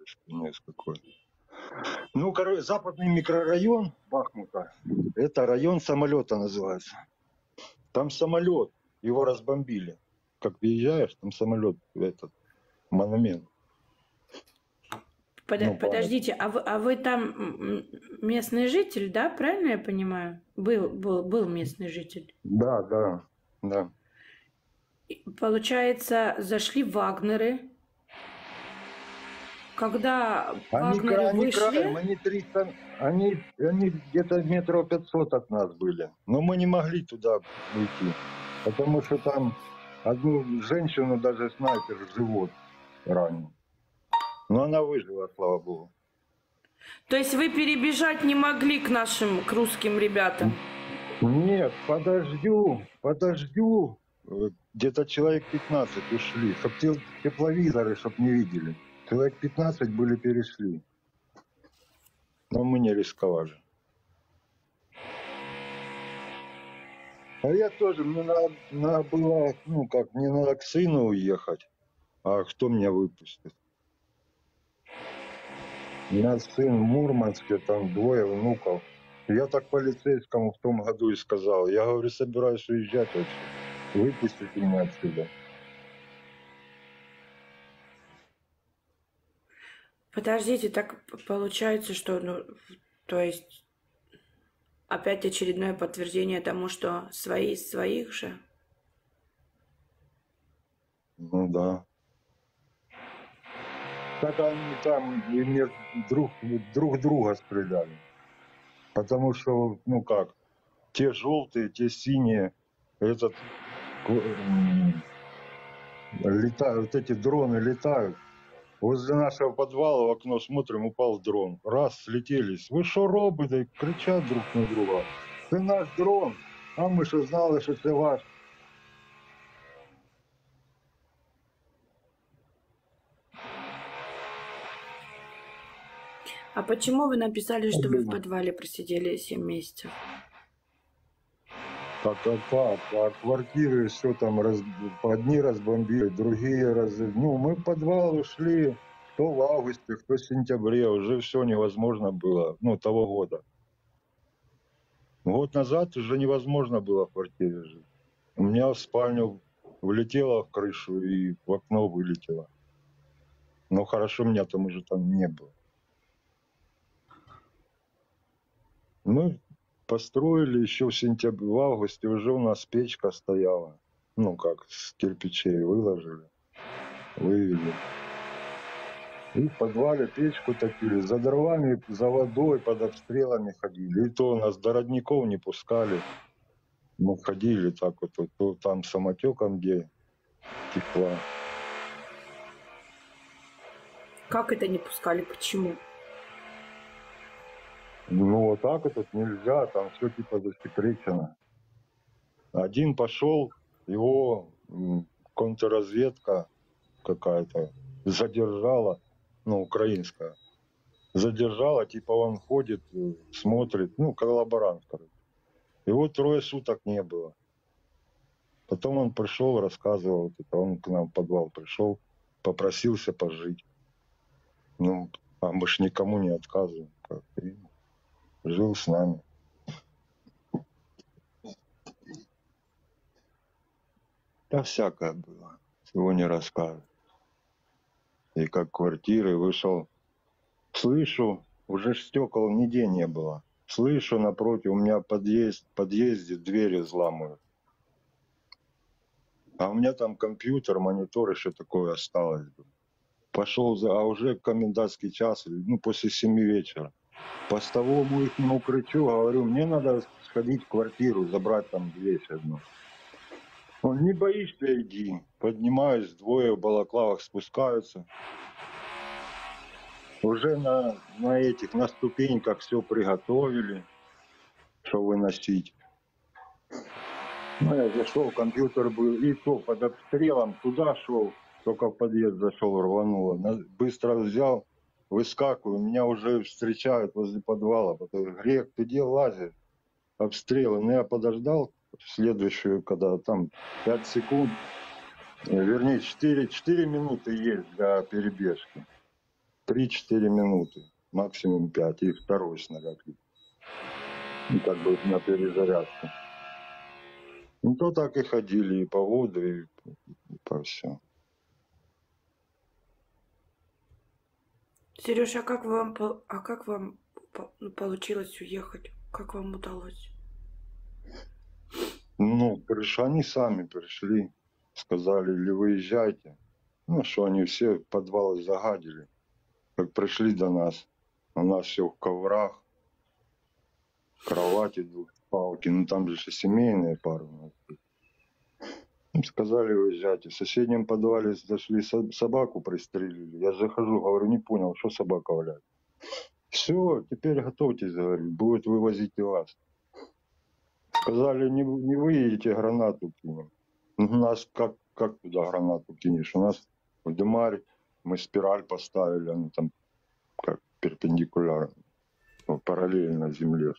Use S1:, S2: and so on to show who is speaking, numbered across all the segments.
S1: Извиняюсь, какой. Ну, западный микрорайон Бахмута, это район самолета называется. Там самолет, его разбомбили. Как въезжаешь, там самолет, этот монумент.
S2: Подождите, а вы там местный житель, да? Правильно я понимаю? Был местный житель.
S1: Да.
S2: Получается, зашли вагнеры. Когда
S1: Они
S2: вагнеры
S1: краем,
S2: вышли...
S1: они 300, они где-то метров 500 от нас были. Но мы не могли туда уйти, потому что там одну женщину даже снайпер в живот ранил. Но она выжила, слава богу.
S2: То есть вы перебежать не могли к русским ребятам?
S1: Нет, подождю. Где-то человек 15 ушли, чтоб тепловизоры, чтоб не видели. Человек 15 были, перешли. Но мы не рисковали. А я тоже, мне надо было, мне надо к сыну уехать. А кто меня выпустит? У меня сын в Мурманске, там 2 внуков. Я так полицейскому в том году и сказал. Я говорю, собираюсь уезжать вообще. Выпустите меня отсюда.
S2: Подождите, так получается, что, то есть, опять очередное подтверждение тому, что свои из своих же?
S1: Ну да. Так они там друг друга стреляли. Потому что, те желтые, те синие, летают, эти дроны летают. Возле нашего подвала в окно смотрим, упал дрон. Раз, слетелись. Вы что, роботы? Кричат друг на друга. Ты наш дрон. А мы что знали, что это ваш.
S2: А почему вы написали, что вы в подвале просидели 7 месяцев?
S1: А квартиры все там, одни разбомбили, другие мы в подвал ушли, кто в августе, кто в сентябре, уже все невозможно было, того года. Год назад уже невозможно было в квартире жить. У меня в спальню влетела в крышу и в окно вылетела. Но хорошо, меня там уже не было. Мы построили еще в сентябре, в августе уже у нас печка стояла. С кирпичей выложили, вывели. И в подвале печку топили, за дровами, за водой, под обстрелами ходили. И то нас до родников не пускали. Мы ходили так вот, то там самотеком, где текла.
S2: Как это не пускали? Почему?
S1: Вот так вот нельзя, там все типа засекречено. Один пошел, его контрразведка какая-то задержала, украинская. Задержала, типа он ходит, смотрит, коллаборант, короче. Его 3 суток не было. Потом он пришел, рассказывал, он к нам в подвал пришел, попросился пожить. А мы ж никому не отказываем. И жил с нами. Да всякое было. Всего не расскажешь. И как квартиры вышел. Слышу, уже стекол нигде не было. Слышу напротив, у меня в подъезде двери взламывают. А у меня там компьютер, монитор, еще такое осталось. Пошел, а уже комендантский час, после 7 вечера. Постовому их кричу, говорю, мне надо сходить в квартиру, забрать там вещь одну. Он, не боишься, иди. Поднимаюсь, 2 в балаклавах спускаются. Уже на ступеньках все приготовили, что выносить. Я зашел, компьютер был, и то под обстрелом, туда шел, только в подъезд зашел, рвануло. Быстро взял, выскакиваю, меня уже встречают возле подвала. Потом, Грек, ты где лазишь? Обстрелы. Я подождал следующую, когда там 5 секунд, вернее 4 минуты есть для перебежки. 3-4 минуты, максимум 5, и второй снаряд. Ну, как бы на перезарядку. Ну, то так и ходили, и по воду, и по все.
S2: Сереж, а как вам получилось уехать? Как вам удалось?
S1: Ну, они сами пришли, сказали, или выезжайте. Ну, что они все подвалы загадили. Как пришли до нас, у нас все в коврах, кровати двухспалки, ну там же семейные пары у нас. Сказали, уезжайте. В соседнем подвале зашли, собаку пристрелили. Я захожу, говорю, не понял, что собака валяет. Все, теперь готовьтесь, говорит, будет вывозить и вас. Сказали, не выедете, гранату кинем. У нас как туда гранату кинешь? У нас в Дымарь мы спираль поставили, она там как перпендикулярно, параллельно земле.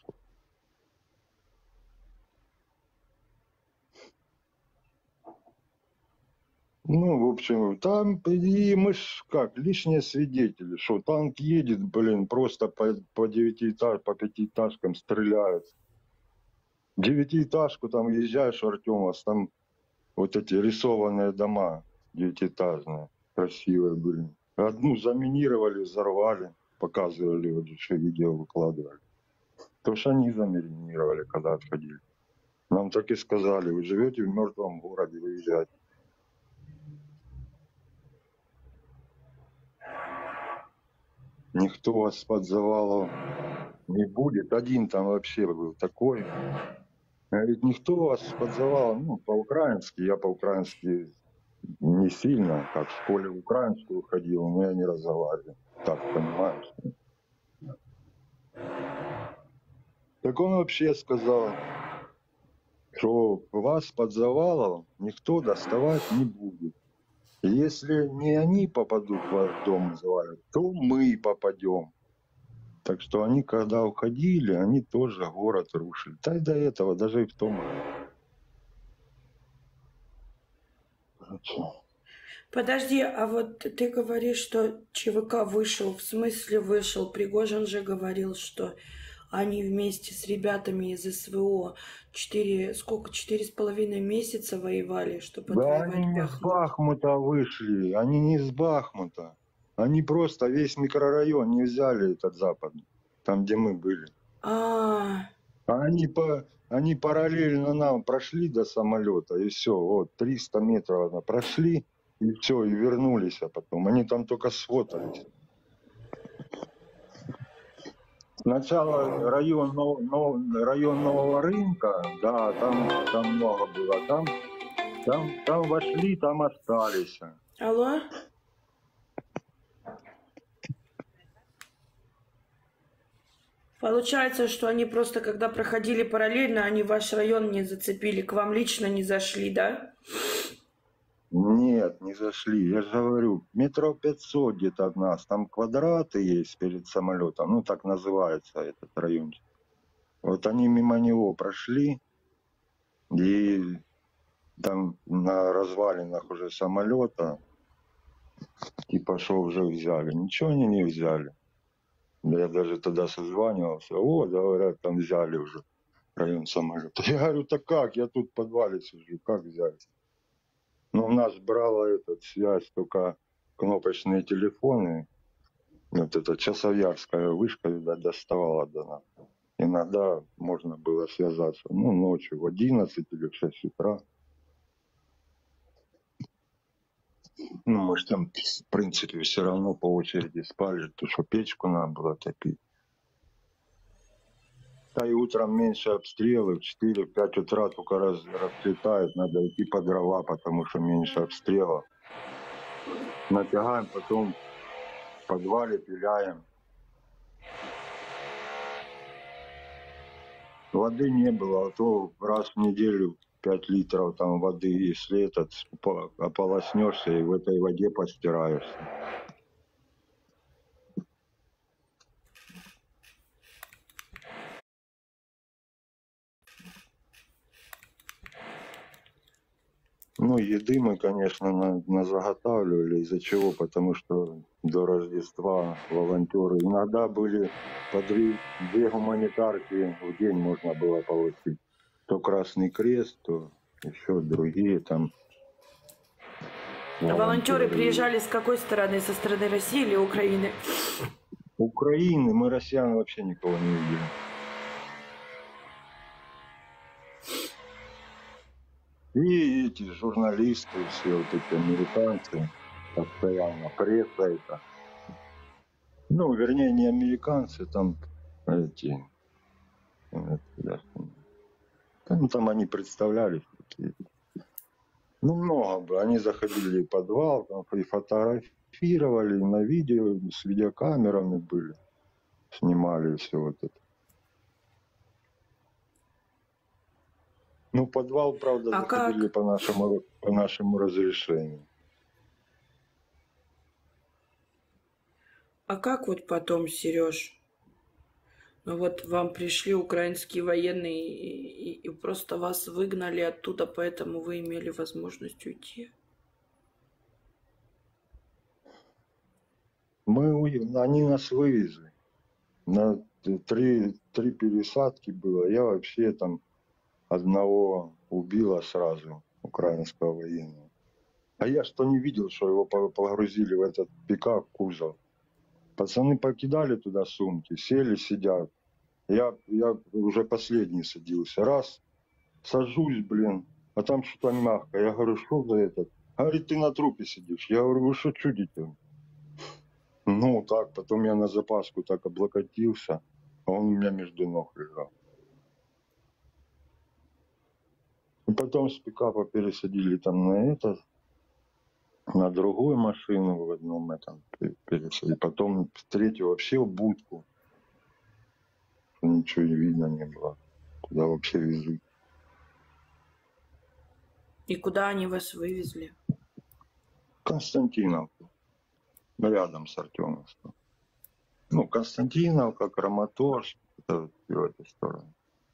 S1: Ну, в общем, там, и мы ж как, лишние свидетели, что танк едет, блин, просто по пятиэтажкам стреляют. Девятиэтажку там езжаешь, Артемас, там вот эти рисованные дома девятиэтажные, красивые были. Одну заминировали, взорвали, показывали, вот еще видео выкладывали. То, что они заминировали, когда отходили. Нам так и сказали, вы живете в мертвом городе, выезжайте. Никто вас под завалом не будет. Один там вообще был такой. Говорит, никто вас под завалом, ну, по-украински, я по-украински не сильно, как в школе украинскую ходил, но я не разговариваю. Так, понимаешь? Так он вообще сказал, что вас под завалом никто доставать не будет. И если не они попадут в ваш дом, завалят, то мы попадем. Так что они, когда уходили, они тоже город рушили. Да и до этого, даже и в том году.
S2: Подожди, а вот ты говоришь, что ЧВК вышел. В смысле вышел? Пригожин же говорил, что они вместе с ребятами из СВО 4,5 месяца воевали, чтобы
S1: Да они
S2: отвоевать
S1: не с
S2: Бахмут.
S1: Бахмута вышли, они не с Бахмута. Они просто весь микрорайон не взяли, этот западный, там, где мы были.
S2: А,
S1: А они параллельно нам прошли до самолета, и все, вот 300 метров прошли, и все, и вернулись, а потом. Они там только сфотались. Сначала район Нового рынка, да, там много было, там вошли, там остались.
S2: алло? Получается, что они просто, когда проходили параллельно, они ваш район не зацепили, к вам лично не зашли, да?
S1: Нет, не зашли. Я же говорю, метров 500 где-то от нас. Там квадраты есть перед самолетом. Ну, так называется этот район. Вот они мимо него прошли, и там на развалинах уже самолета, типа, что уже взяли. Ничего они не взяли. Я даже тогда созванивался. О, говорят, там взяли уже район самолета. Я говорю, так как? Я тут в подвале сижу, как взять? Ну, у нас брала связь только кнопочные телефоны. Вот эта часовьярская вышка, видать, доставала до нас. Иногда можно было связаться, ну, ночью в 11 или в 6 утра. Ну, мы же там, в принципе, все равно по очереди спали, потому что печку надо было топить. Да и утром меньше обстрелы, в 4-5 утра только расцветает, надо идти по дрова, потому что меньше обстрелов. Натягаем, потом в подвале пиляем. Воды не было, а то раз в неделю 5 литров там воды, если ополоснешься и в этой воде постираешься. Ну, еды мы, конечно, заготавливали. Из-за чего? Потому что до Рождества волонтеры иногда были по две гуманитарки в день можно было получить. То Красный Крест, то еще другие там
S2: Волонтеры
S1: волонтеры.
S2: приезжали с какой стороны? Со стороны России или Украины?
S1: Украины мы россиян вообще никого не видели. И эти журналисты, все вот эти американцы, постоянно пресса это. Ну, вернее, не американцы, там эти, там они представлялись. Ну, много бы. Они заходили в подвал, там и фотографировали, и на видео, с видеокамерами были, снимали все вот это. Ну, в подвал, правда,
S2: А
S1: заходили
S2: как?
S1: по нашему разрешению.
S2: А как вот потом, Сереж? Ну вот вам пришли украинские военные и просто вас выгнали оттуда, поэтому вы имели возможность уйти.
S1: Они нас вывезли. На три пересадки было. Я вообще там одного убила сразу, украинского военного. А я что не видел, что его погрузили в этот пикап, кузов. Пацаны покидали туда сумки, сели, сидят. Я уже последний садился. Раз, сажусь, блин, а там что-то мягкое. Я говорю, что за этот? Говорит, ты на трупе сидишь. Я говорю, вы что чудите? Ну, так, потом я на запаску так облокотился, а он у меня между ног лежал. И потом с пикапа пересадили там на другую машину в одном этом пересадили. Потом в третью вообще в будку. Ничего не видно не было. Куда вообще везут.
S2: И куда они вас вывезли?
S1: Константиновку. Рядом с Артемовском. Ну, Константиновка, Краматорск. Это в эту сторону.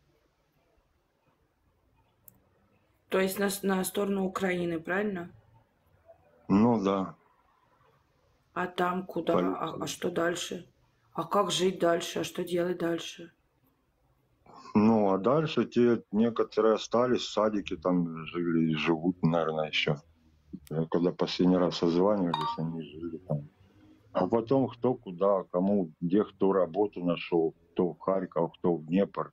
S2: То есть на сторону Украины, правильно?
S1: Ну да.
S2: А там куда? А
S1: Полиция.
S2: что дальше? А как жить дальше? А что делать дальше?
S1: Ну, а дальше те некоторые остались в садике, там жили и живут, наверное, еще. Когда последний раз созванивались, они жили там. А потом кто куда, кому, где кто работу нашел, кто в Харьков, кто в Днепр.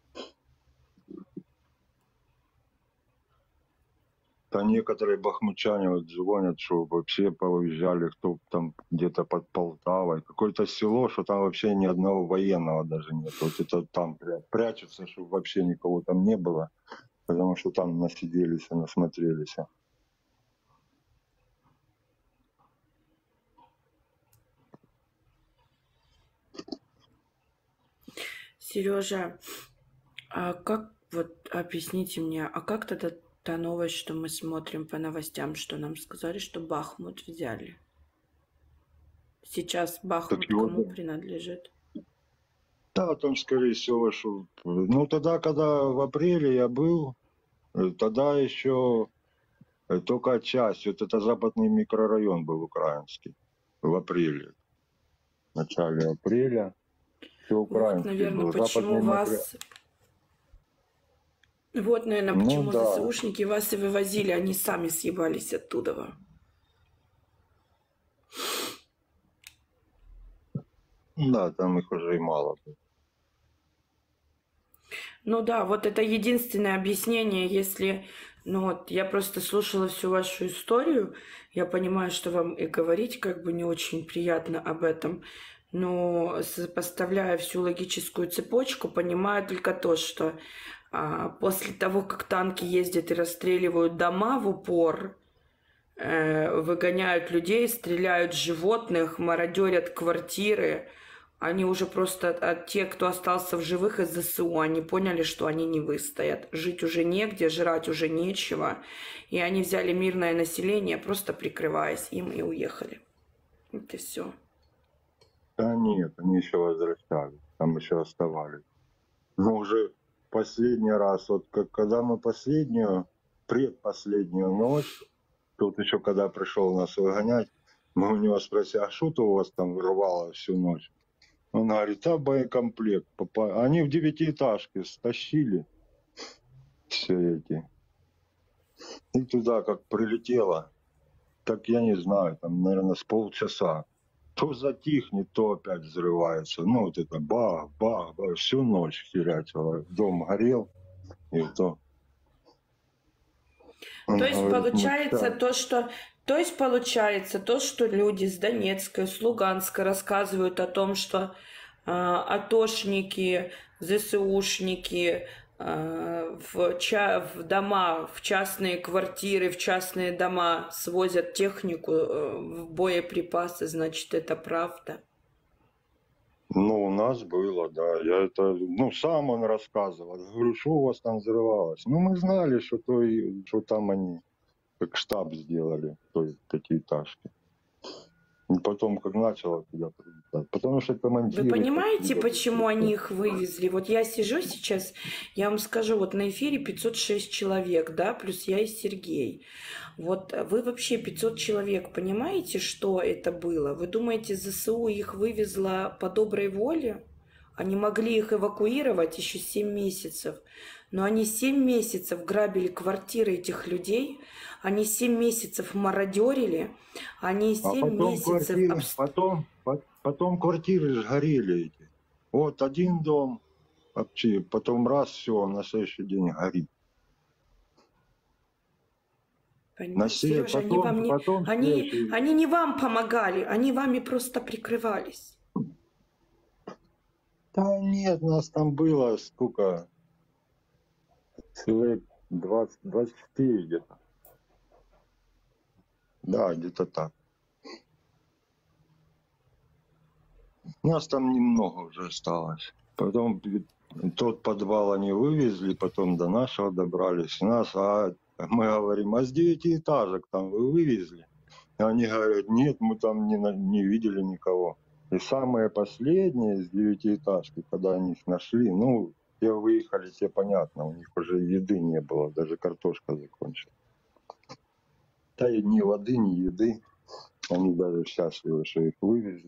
S1: А некоторые бахмучане вот звонят, что вообще повыезжали, кто там где-то под Полтавой. Какое-то село, что там вообще ни одного военного даже нет. Вот это там прячутся, чтобы вообще никого там не было, потому что там насиделись, насмотрелись.
S2: Сережа, а как, вот объясните мне, а как тогда та новость, что мы смотрим по новостям, что нам сказали, что Бахмут взяли? Сейчас
S1: Так
S2: Бахмут
S1: его,
S2: кому принадлежит?
S1: да, там, скорее всего, что... Ну, тогда, когда в апреле я был, тогда еще только часть. Вот это западный микрорайон был украинский в апреле. В начале апреля. Все
S2: Вот,
S1: украинский
S2: наверное,
S1: был.
S2: почему
S1: Западный микрорайон.
S2: вас... Вот, наверное,
S1: Ну
S2: почему
S1: да.
S2: ЗСУшники вас и вывозили, они сами съебались оттуда.
S1: Да, там их уже и мало было.
S2: Ну да, вот это единственное объяснение, если... Ну вот, я просто слушала всю вашу историю, я понимаю, что вам и говорить как бы не очень приятно об этом, но сопоставляя всю логическую цепочку, понимаю только то, что после того, как танки ездят и расстреливают дома в упор, выгоняют людей, стреляют животных, мародерят квартиры, они уже просто, те, кто остался в живых из ЗСУ, они поняли, что они не выстоят. Жить уже негде, жрать уже нечего. И они взяли мирное население, просто прикрываясь им, и уехали. Вот и все.
S1: Да нет, они еще возвращались. Там еще оставались. Но уже последний раз, вот когда мы последнюю предпоследнюю ночь, тут еще когда пришел нас выгонять, мы у него спросили, а что-то у вас там рвало всю ночь? Он говорит, а боекомплект. Они в 9-этажке стащили все эти. И туда как прилетело, так я не знаю, там, наверное, с полчаса. То затихнет, то опять взрывается. Ну, вот это бах, бах, бах, всю ночь херячило. Дом горел, и то. Он
S2: То есть
S1: говорит, мы
S2: получается
S1: так.
S2: то, что люди с Донецка, с Луганска рассказывают о том, что атошники, ЗСУшники в дома, в частные квартиры, в частные дома свозят технику, в боеприпасы, значит, это правда.
S1: Ну, у нас было, да. Я это, ну, сам он рассказывал. Я говорю, что у вас там взрывалось? Ну, мы знали, что там они как штаб сделали, то есть пятиэтажки. И потом, как начало туда прилетать. Потому что
S2: Вы
S1: командиры...
S2: понимаете,
S1: такие,
S2: почему они их вывезли? Вот я сижу сейчас, я вам скажу, вот на эфире 506 человек, да, плюс я и Сергей. Вот вы вообще 500 человек, понимаете, что это было? Вы думаете, ЗСУ их вывезла по доброй воле? Они могли их эвакуировать еще 7 месяцев. Но они 7 месяцев грабили квартиры этих людей, они 7 месяцев мародерили, они
S1: А
S2: 7 месяцев...
S1: потом квартиры сгорели эти. Вот один дом, потом раз, все, на следующий день горит.
S2: Понимаете, Сережа, они не вам помогали, они вами просто прикрывались.
S1: Да нет, нас там было сколько? Человек 24 где-то. Да, где-то так. Нас там немного уже осталось. Потом тот подвал они вывезли, потом до нашего добрались. А мы говорим, а с 9-этажек там вы вывезли? И они говорят, нет, мы там не видели никого. И самые последние с 9-этажки, когда они их нашли, ну, те выехали, те понятно, у них уже еды не было, даже картошка закончилась. Да и ни воды, ни еды. Они даже счастливы, что их вывезли.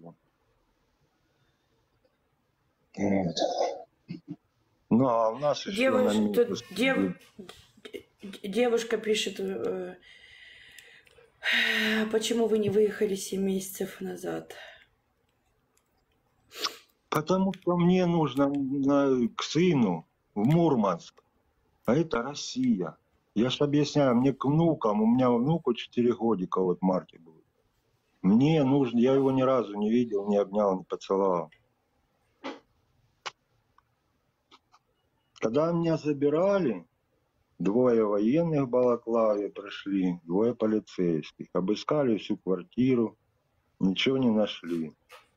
S1: Вот. Ну, а у нас еще
S2: Девушка пишет, почему вы не выехали 7 месяцев назад?
S1: Потому что мне нужно к сыну в Мурманск, а это Россия. Я же объясняю, мне к внукам, у меня внуку 4 годика вот в марте будет. Мне нужно, я его ни разу не видел, не обнял, не поцеловал. Когда меня забирали, 2 военных в Балаклаве пришли, 2 полицейских. Обыскали всю квартиру, ничего не нашли.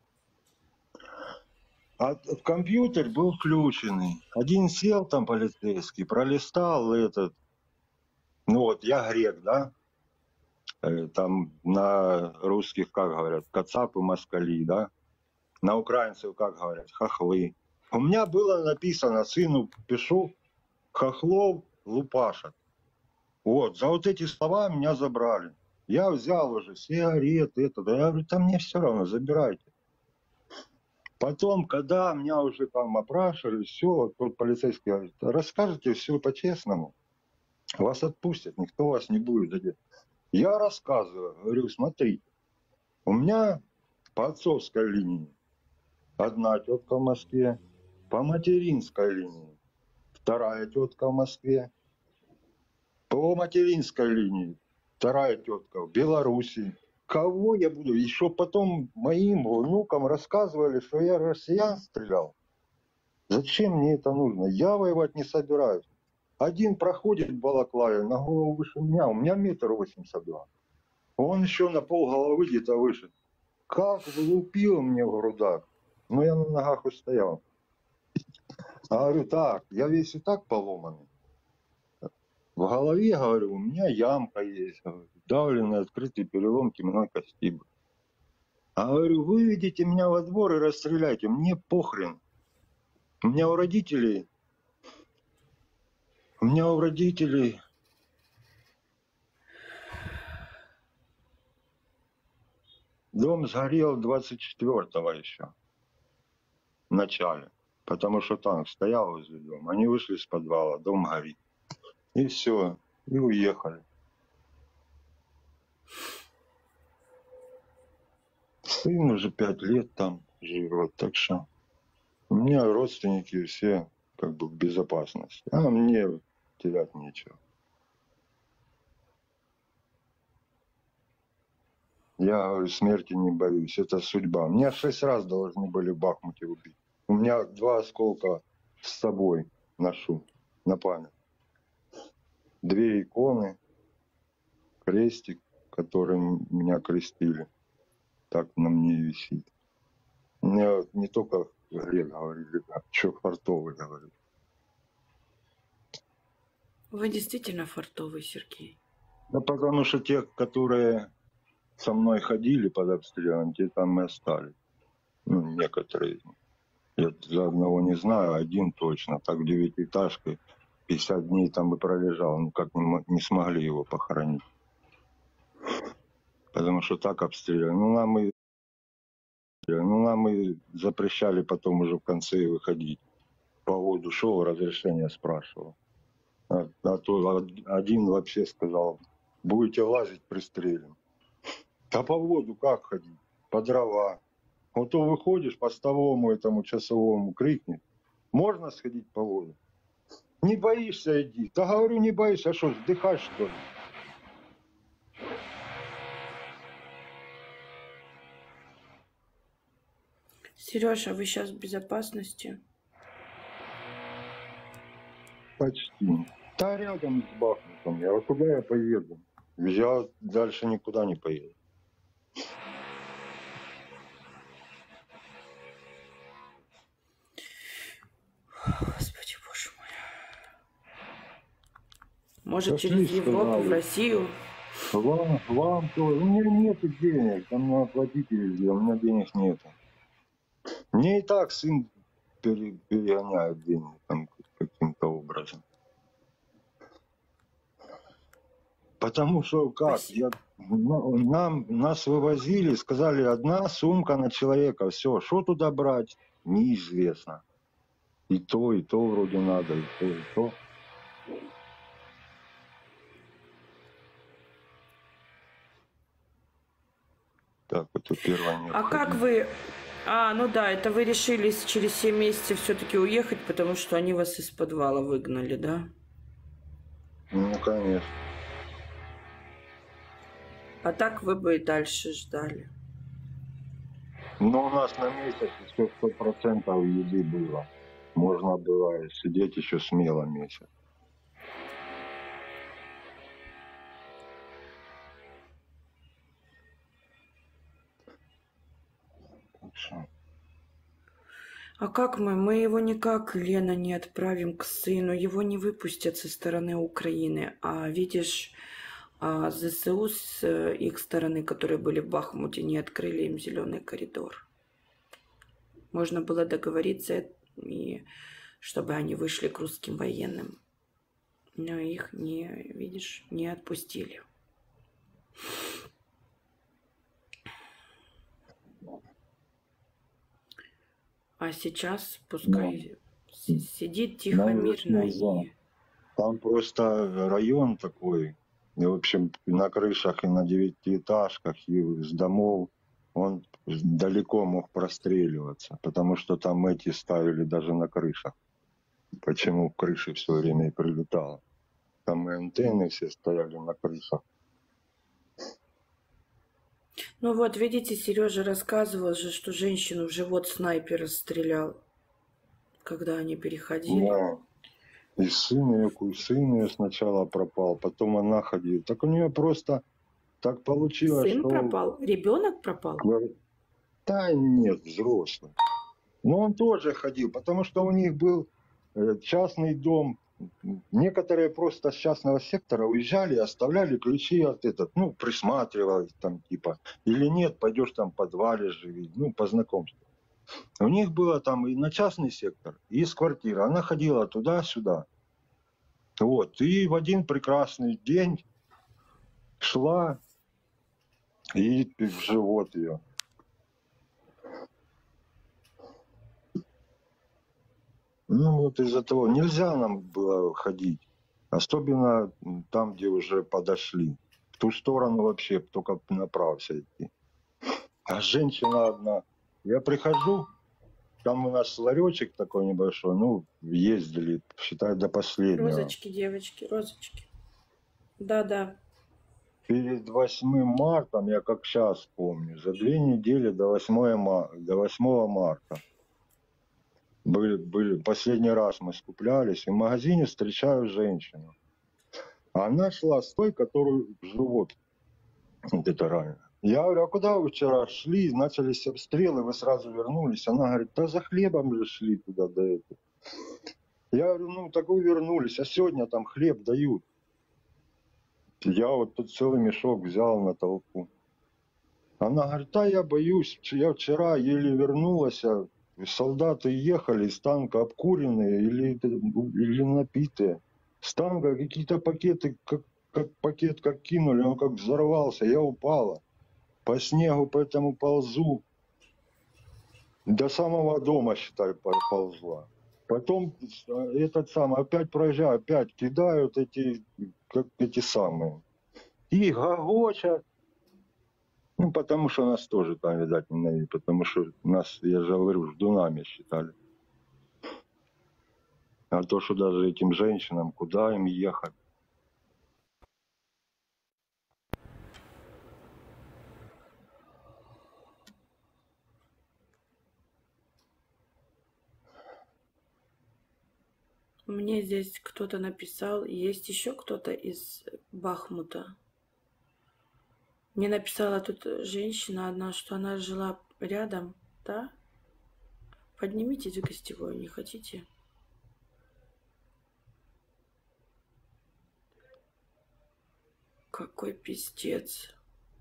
S1: А компьютер был включенный. Один сел там полицейский, пролистал этот. Ну вот, я грек, да? Там на русских, как говорят, кацапы, москали, да? На украинцев, как говорят, хохлы. У меня было написано, сыну пишу, хохлов лупашат. Вот, за вот эти слова меня забрали. Я взял уже сигареты, это, да, я говорю, там мне все равно, забирайте. Потом, когда меня уже там опрашивали, все, тот полицейский говорит, расскажите все по-честному, вас отпустят, никто вас не будет задерживать. Я рассказываю, говорю, смотрите, у меня по отцовской линии одна тетка в Москве, по материнской линии вторая тетка в Москве, по материнской линии вторая тетка в Беларуси. Кого я буду? Еще потом моим внукам рассказывали, что я россиян стрелял. Зачем мне это нужно? Я воевать не собираюсь. Один проходит в Балаклаве на голову выше меня, у меня 1,82 м. Он еще на полголовы где-то выше. Как влупил мне в грудак. Ну, я на ногах устоял. А говорю, так, я весь и так поломанный. В голове, говорю, у меня ямка есть. Говорю, давленный открытый перелом теменной кости. А говорю, выведите меня во двор и расстреляйте. Мне похрен. У меня у родителей Дом сгорел 24-го еще, в начале. Потому что танк стоял возле дома. Они вышли из подвала, дом горит. И все, и уехали. Сын уже 5 лет там живет, так что у меня родственники все как бы в безопасности. А мне терять нечего. Я говорю, смерти не боюсь, это судьба. Меня 6 раз должны были в Бахмуте убить. У меня 2 осколка с собой ношу на память. 2 иконы, крестик, которым меня крестили, так на мне и висит. Мне не только грек говорили, а что фартовый говорит.
S2: Вы действительно фартовый, Сергей.
S1: Да потому что те, которые со мной ходили под обстрелом, те там и остались. Ну, некоторые из них. Я за одного не знаю, один точно. Так в 9-этажке 50 дней там и пролежал. Ну, как не смогли его похоронить. Потому что так обстреляли. Ну, нам и запрещали потом уже в конце выходить. По воду шел, разрешение спрашивал. А то один вообще сказал, будете лазить, пристрелим. А по воду как ходить? По дрова. Вот то выходишь постовому этому часовому, крикнет, можно сходить по воду? Не боишься, иди. Да говорю, не боишься, а что, вздыхаешь, что ли?
S2: Сережа, вы сейчас в безопасности?
S1: Почти. Да рядом с Бахмутом. Я вот куда я поеду? Я дальше никуда не поеду.
S2: Господи, боже мой. Может,
S1: Пошли,
S2: через Европу, в
S1: сказали.
S2: Россию?
S1: Вам тоже. У меня нет денег. Там надо платить везде. У меня денег нет. Мне и так сын перегоняет деньги там каким-то образом. Потому что как? Нас вывозили, сказали, 1 сумка на человека. Все, что туда брать, неизвестно. И то вроде надо, и то, и то. Так, это первое
S2: А
S1: необходимое.
S2: как вы... ну да, это вы решили через 7 месяцев все-таки уехать, потому что они вас из подвала выгнали, да?
S1: Ну, конечно.
S2: А так вы бы и дальше ждали.
S1: Но у нас на месяц еще 100% еды было. Можно было сидеть еще смело месяц.
S2: А как мы? Мы его никак, Лена, не отправим к сыну. Его не выпустят со стороны Украины. А видишь, ЗСУ с их стороны, которые были в Бахмуте, не открыли им зеленый коридор. Можно было договориться, и чтобы они вышли к русским военным. Но их не, видишь, не отпустили. А сейчас пускай сидит тихо, мирно. И...
S1: Там просто район такой, и, в общем, на крышах и на 9-этажках, и с домов он далеко мог простреливаться, потому что там эти ставили даже на крышах. Почему в крыше все время и прилетало? Там и антенны все стояли на крышах.
S2: Ну вот, видите, Сережа рассказывал же, что женщину в живот снайпер расстрелял, когда они переходили.
S1: Да. И сын ее сначала пропал, потом она ходила. Так у нее просто так получилось,
S2: Сын
S1: что...
S2: пропал? Ребенок пропал?
S1: Да нет, взрослый. Но он тоже ходил, потому что у них был частный дом. Некоторые просто с частного сектора уезжали, оставляли ключи от присматривались там типа. Или нет, пойдешь там в подвале живи, по знакомству. У них было там и на частный сектор, и из квартиры. Она ходила туда-сюда. Вот. И в один прекрасный день шла, и в живот ее Ну вот из-за того нельзя нам было ходить. Особенно там, где уже подошли. В ту сторону вообще только направься идти. А женщина одна. Я прихожу, там у нас ларечек такой небольшой, ну, ездили, считай, до последнего.
S2: Розочки, девочки, розочки. Да-да.
S1: Перед 8 марта, я как сейчас помню, за 2 недели до 8 марта были, последний раз мы скуплялись, и в магазине встречаю женщину. Она шла с той, которую в живот вот это ранено. Я говорю, а куда вы вчера шли? Начались обстрелы, вы сразу вернулись. Она говорит, да за хлебом же шли туда до этого. Я говорю, ну так вы вернулись, а сегодня там хлеб дают. Я вот тут целый мешок взял на толпу. Она говорит, да я боюсь, я вчера еле вернулась, а солдаты ехали из танка обкуренные или напитые. С танка какие-то пакеты, как пакет как кинули, он как взорвался, я упала. По снегу поэтому ползу. До самого дома, считай, ползла. Потом этот самый, опять проезжаю, опять кидают эти самые. И гогочат. Ну, потому что нас тоже там, видать, ненавидят. Потому что нас, я же говорю, ждунами считали. А то, что даже этим женщинам, куда им ехать?
S2: Мне здесь кто-то написал, есть еще кто-то из Бахмута. Мне написала тут женщина одна, что она жила рядом, да? Поднимитесь в гостевую, не хотите? Какой пиздец.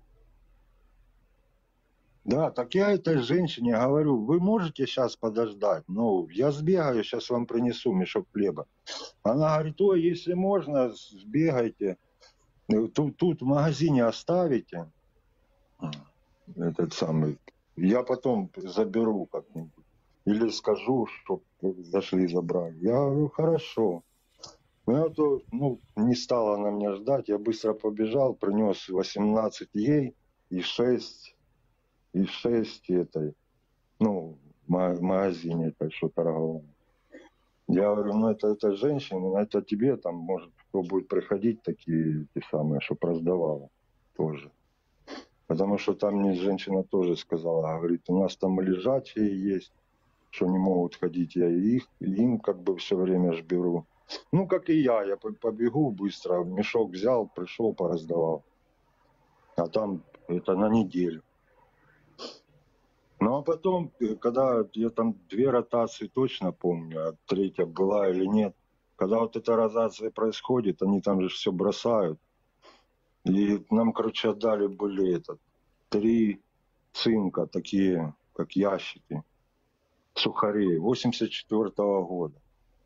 S1: Да, так я этой женщине говорю, вы можете сейчас подождать? Ну, я сбегаю, сейчас вам принесу мешок хлеба. Она говорит, ой, если можно, сбегайте. Тут в магазине оставите. Этот самый. Я потом заберу как-нибудь. Или скажу, что зашли и забрали. Я говорю, хорошо. Ну, не стала она меня ждать. Я быстро побежал, принес 18 ей и 6 этой, ну, в магазине этой, что торговал. Я говорю, ну, это женщина, это тебе там, может, кто будет приходить, такие те самые, что раздавала тоже. Потому что там мне женщина тоже сказала, говорит, у нас там лежачие есть, что не могут ходить, я им как бы все время ж беру. Ну, как и я побегу быстро, мешок взял, пришел, пораздавал. А там это на неделю. Ну, а потом, когда я там 2 ротации точно помню, а 3-я была или нет, когда вот эта ротация происходит, они там же все бросают. И нам, короче, отдали были 3 цинка, такие, как ящики, сухарей, 84-го года.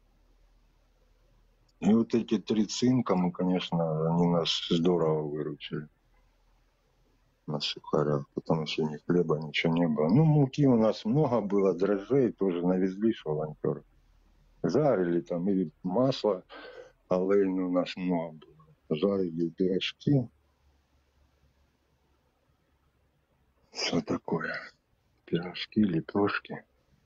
S1: И вот эти 3 цинка, мы, конечно, они нас здорово выручили на сухарях, потому что ни хлеба, ничего не было. Ну, муки у нас много было, дрожжей тоже навезли, что волонтеры. Жарили там, и масло олейное у нас много было. Жарили пирожки. Что такое? Пирожки, лепешки.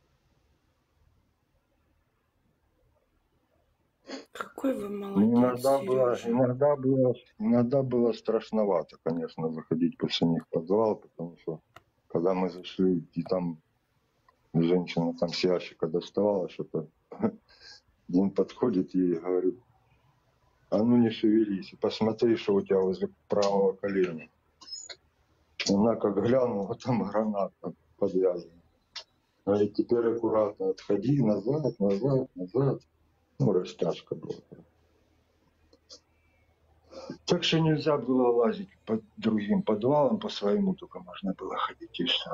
S2: Какой вы
S1: Ну,
S2: молодец, Сережа.
S1: иногда было страшновато, конечно, заходить после них в подвал, потому что когда мы зашли, и там женщина там с ящика доставала что-то, один подходит ей и говорит, а ну не шевелись, и посмотри, что у тебя возле правого колена. Она как глянула, там граната подвязана. Говорит, теперь аккуратно отходи, назад. Ну, растяжка была. Так что нельзя было лазить по другим подвалам, по своему только можно было ходить и все.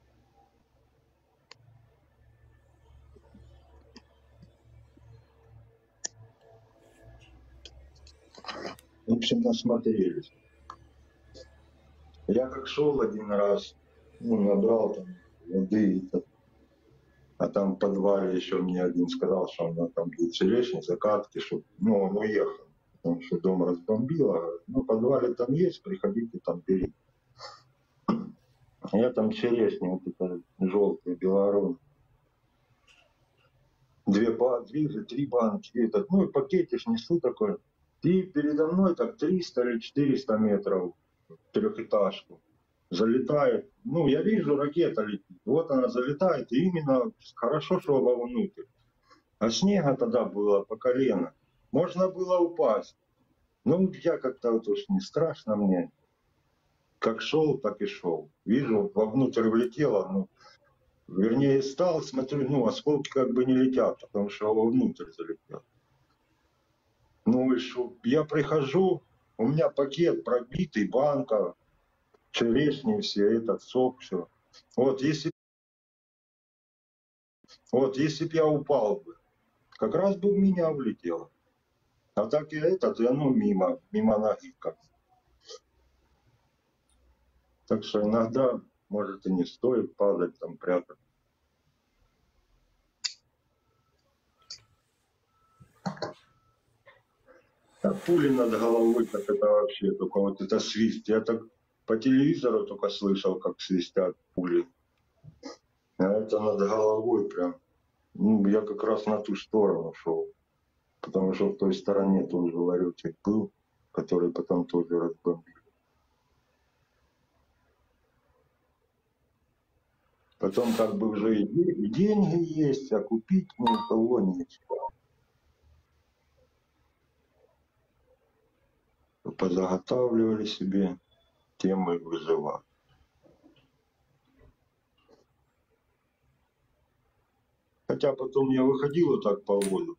S1: В общем, насмотрелись. Я как шел один раз, ну, набрал там воды, А там в подвале еще мне один сказал, что он там был черешни, закатки, что, ну, он уехал, потому что дом разбомбило. Ну, в подвале там есть, приходите там бери. Я там черешни, вот это желтые, белорус. Две или три банки, этот, ну и пакетиш несу такой. И передо мной так 300 или 400 метров трехэтажку. Залетает, ну я вижу, ракета летит. Вот она залетает, и именно хорошо, что вовнутрь. А снега тогда было по колено. Можно было упасть. Ну, я как-то вот уж не страшно мне. Как шел, так и шел. Вижу, вовнутрь влетело, ну, вернее, стал, смотрю, ну, осколки как бы не летят, потому что вовнутрь залетел. Ну и что? Я прихожу, у меня пакет пробитый, банка, черешни все, этот сок, все. Вот если б я упал бы, как раз бы в меня влетело. А так и этот, и оно мимо ноги как. Так что иногда, может, и не стоит падать, там, прятать. А пули над головой, так это вообще только вот это свист. Я так по телевизору только слышал, как свистят пули. А это над головой прям. Ну, я как раз на ту сторону шел. Потому что в той стороне тоже ларечек был, который потом тоже разбомбили. Потом как бы уже и деньги есть, а купить ни у кого нечего. Позаготавливали себе, тем и выживали. Хотя потом я выходил вот так по воду.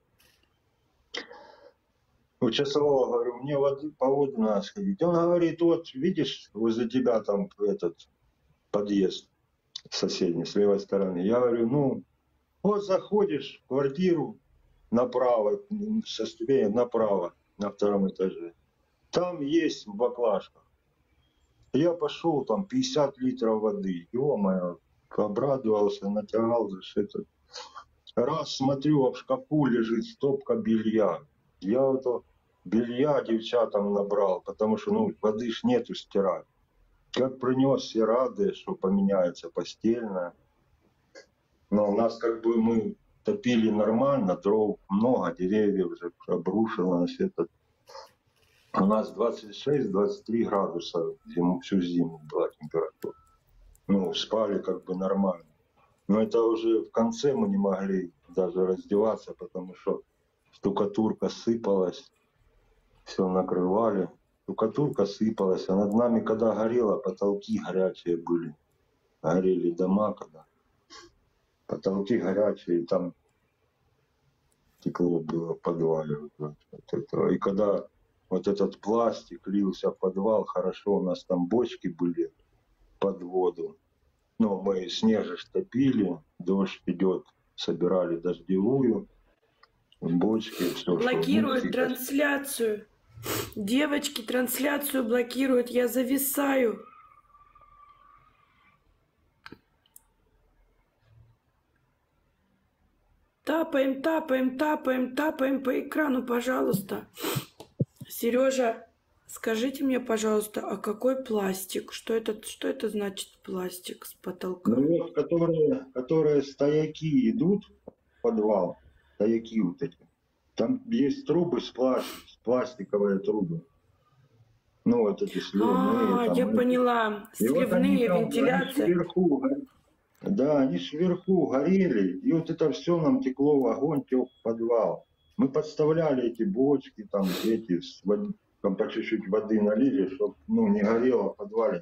S1: У часового говорю, мне воды по воду надо сходить. Он говорит, вот видишь, возле тебя там этот подъезд соседний, с левой стороны. Я говорю, ну, вот заходишь в квартиру направо, со ступени направо, на втором этаже. Там есть в баклажках. Я пошел, там 50 литров воды. Ё-моё, обрадовался, натягал за что-то. Раз смотрю, а в шкафу лежит стопка белья. Я вот белья девчатам набрал, потому что ну, воды ж нету стирать. Как принес, все рады, что поменяется постельное. Но у нас как бы мы топили нормально, дров много, деревьев уже обрушилось. У нас 26-23 градуса всю зиму была температура. Ну, спали как бы нормально. Но это уже в конце мы не могли даже раздеваться, потому что штукатурка сыпалась, все накрывали. Штукатурка сыпалась, а над нами, когда горело, потолки горячие были. Горели дома, когда. Потолки горячие, там тепло было в подвале. Вот этого. И когда вот этот пластик лился в подвал, хорошо, у нас там бочки были под воду. Ну, мы снег же топили, дождь идет, собирали дождевую, бочки, все, что
S2: Блокируют трансляцию. Девочки, трансляцию блокируют. Я зависаю. Тапаем, тапаем, тапаем, тапаем по экрану, пожалуйста. Сережа, скажите мне, пожалуйста, а какой пластик? Что это значит пластик с потолка?
S1: Ну, вот, которые стояки идут в подвал, стояки вот эти. Там есть трубы с пластиковые трубы. Ну, вот эти сливные.
S2: Я поняла. Сливные,
S1: вот
S2: вентиляция.
S1: Вверху, да, они ж вверху горели, и вот это все нам текло в огонь, тек в подвал. Мы подставляли эти бочки, там эти, там по чуть-чуть воды налили, чтобы ну, не горело в подвале.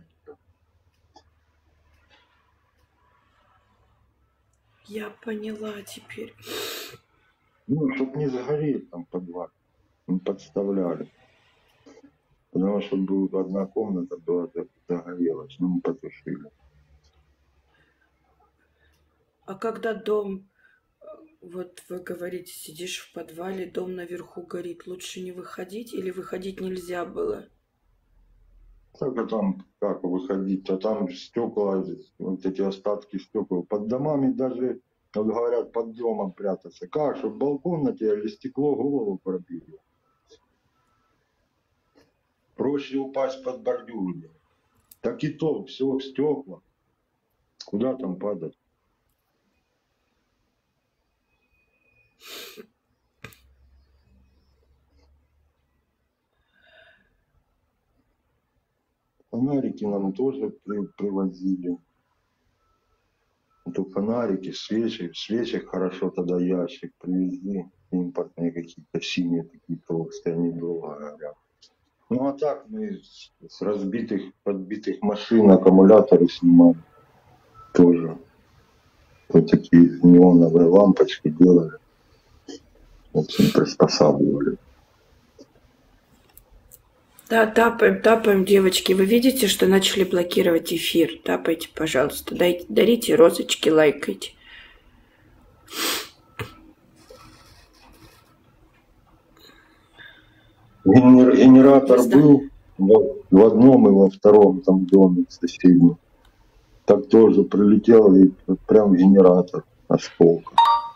S2: Я поняла теперь.
S1: Ну, чтобы не загореть там в подвале. Мы подставляли. Потому что была одна комната, была загорелась, ну мы потушили.
S2: А когда дом, вот вы говорите, сидишь в подвале, дом наверху горит, лучше не выходить или выходить нельзя было?
S1: Так, а там как выходить? А там стекла, вот эти остатки стекол. Под домами даже Вот говорят, под домом прятаться. Как, чтобы балкон на тебя или стекло голову пробило? Проще упасть под бордюр. Так и то, все в стекла. Куда там падать? Фонарики нам тоже привозили. Это фонарики, свечи хорошо тогда ящик привезли. Импортные какие-то синие такие толстые, они долго горят. Ну а так мы с разбитых, подбитых машин аккумуляторы снимали тоже. Вот такие неоновые лампочки делали. В общем, приспосабливали.
S2: Да, тапаем, девочки. Вы видите, что начали блокировать эфир? Тапайте, пожалуйста. Дарите розочки, лайкайте.
S1: Генератор был в одном и во втором там доме соседнем. Так тоже прилетел и прям генератор осколка.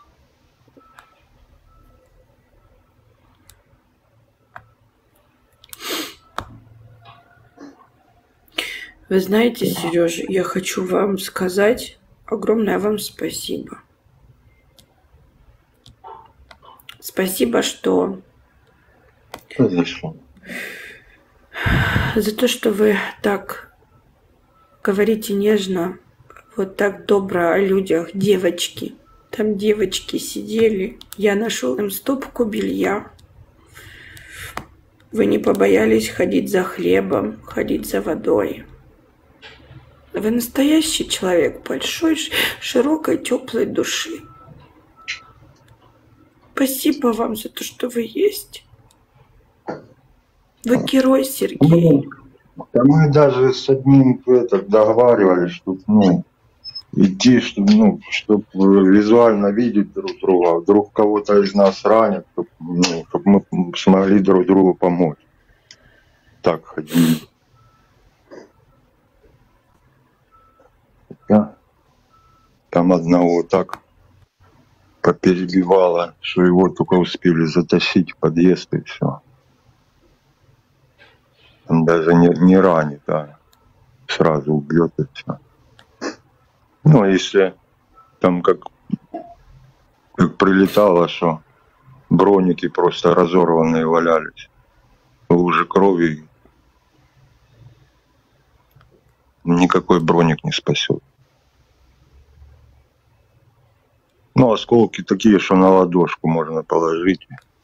S2: Вы знаете, Сережа, я хочу вам сказать огромное вам спасибо. Спасибо, что... За то, что вы так говорите нежно, вот так добро о людях, девочки. Там девочки сидели, я нашел им стопку белья. Вы не побоялись ходить за хлебом, ходить за водой. Вы настоящий человек, большой, широкой, теплой души. Спасибо вам за то, что вы есть. Вы герой, Сергей.
S1: Да мы даже с одним договаривались, чтобы идти, чтобы визуально видеть друг друга. Вдруг кого-то из нас ранят, чтобы мы смогли друг другу помочь. Так ходили. Там одного так поперебивало, что его только успели затащить в подъезд и все. Он даже не ранит, а сразу убьет и все. Ну, если там как прилетало, что броники просто разорванные валялись, лужи крови, никакой броник не спасет. Ну, осколки такие, что на ладошку можно положить.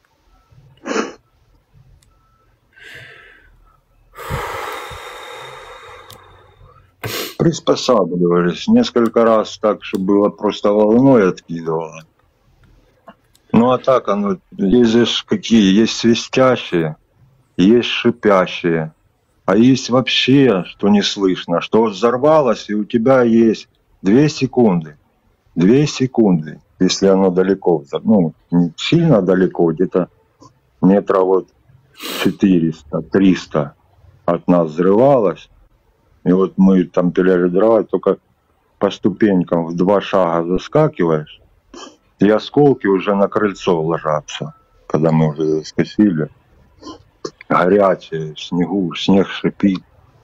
S1: Приспосабливались. Несколько раз так, чтобы было просто волной откидывало. Ну, а так оно... Есть же какие? Есть свистящие, есть шипящие. А есть вообще, что не слышно, что взорвалось, и у тебя есть 2 секунды. 2 секунды, если оно далеко. Ну, не сильно далеко, где-то метров 400-300 от нас взрывалось. И вот мы там пиляли дрова, только по ступенькам в 2 шага заскакиваешь, и осколки уже на крыльцо ложатся, когда мы уже заскочили. Горячее, в снегу, снег шипит.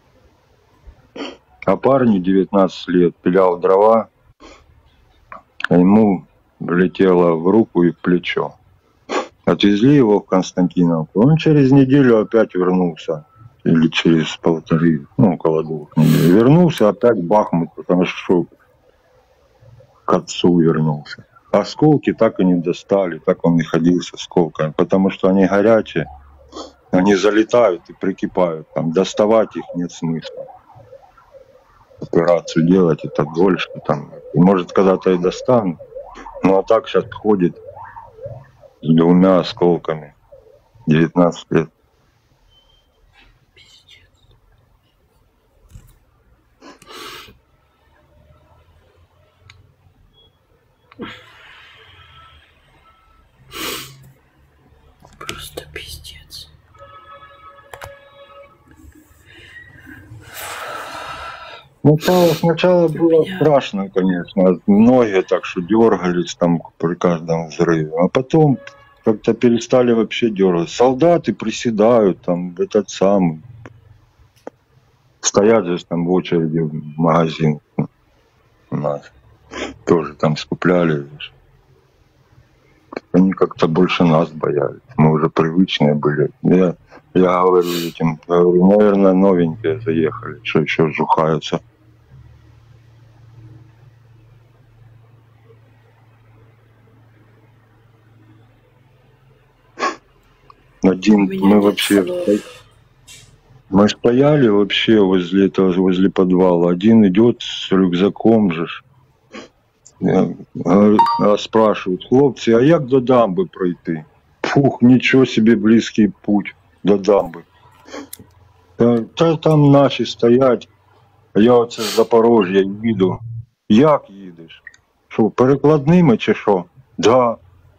S1: А парню 19 лет пилял дрова, а ему влетело в руку и в плечо. Отвезли его в Константиновку. Он через неделю опять вернулся. Или через 1,5, около 2 недель. Вернулся опять Бахмут, потому что к отцу вернулся. Осколки так и не достали, так он и ходил с осколками, потому что они горячие, они залетают и прикипают. Там доставать их нет смысла. Операцию делать это дольше. Там, может, когда-то и достанут. Ну а так сейчас ходит с 2 осколками. 19 лет.
S2: Просто пиздец.
S1: Сначала
S2: У
S1: было
S2: меня
S1: страшно, конечно. Ноги так что дергались там при каждом взрыве. А потом как-то перестали вообще дергать. Солдаты приседают там, этот самый. Стоят же там в очереди в магазин у нас. Тоже там скупляли. Они как-то больше нас боялись. Мы уже привычные были. Я говорю этим, наверное, новенькие заехали, что еще жухаются.
S2: у
S1: Один,
S2: меня
S1: мы
S2: нет
S1: вообще,
S2: слов.
S1: мы стояли вообще возле этого, возле подвала. Один идет с рюкзаком же. Спрашивают, хлопці, а як до дамби пройти? Фух, нічого собі близький путь до дамби. Та там наші стоять, а я оце з Запорожжя їду. Як їдеш? Що, перекладними чи що? Да.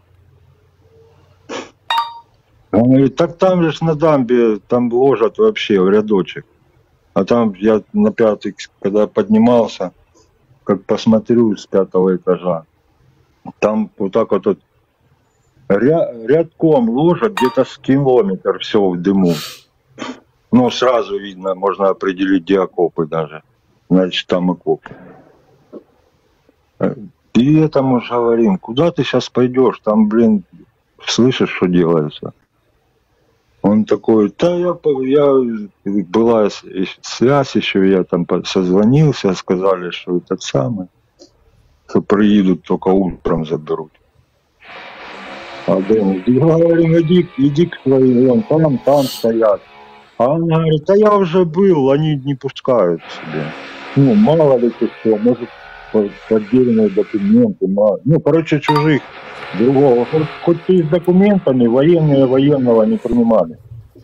S1: Он говорит, так там же ж на дамбе, там ложат вообще в рядочек. А там я на пятый, когда поднимался, как посмотрю с 5-го этажа, там вот так вот рядком ложат где-то с километр все в дыму. Ну, сразу видно, можно определить, где окопы даже. Значит, там окопы. И этому же говорим, куда ты сейчас пойдешь? Там, блин, слышишь, что делается? Он такой, да я была связь еще, я там созвонился, сказали, что этот самый, что приедут, только утром заберут. А Дэн, говорим, иди к своим, там стоят. А он говорит, да я уже был, они не пускают себе. Ну, мало ли ты что, может, поддельные документы, мало. Ну, короче, чужих, другого. Хоть ты с документами, военные военного не принимали.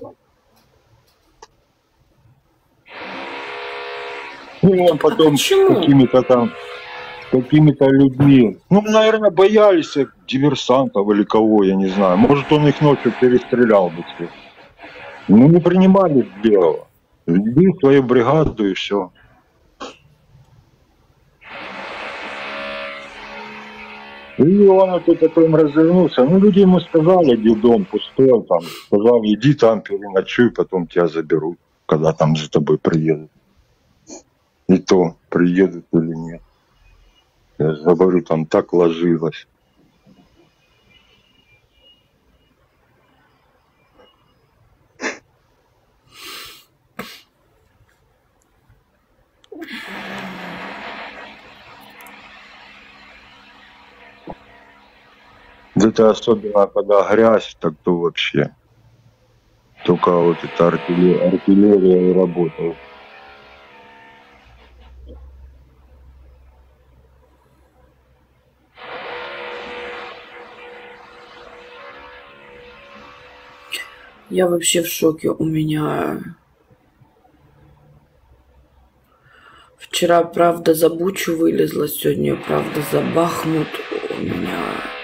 S1: Ну, он потом
S2: почему?
S1: какими-то людьми, ну, наверное, боялись диверсантов или кого, я не знаю. Может, он их ночью перестрелял бы всех. Ну, не принимали белого. Вели свою бригаду и все. И он вот такой развернулся. Ну, люди ему сказали, где дом пустой, там, сказали, иди там переночуй, потом тебя заберут, когда там за тобой приедут. И то, приедут или нет. Я же говорю, там так ложилось. Это особенно, когда грязь, так то вообще. Только вот эта артиллерия и работает.
S2: Я вообще в шоке. У меня вчера правда за Бучу вылезла, сегодня правда за Бахмут. У меня...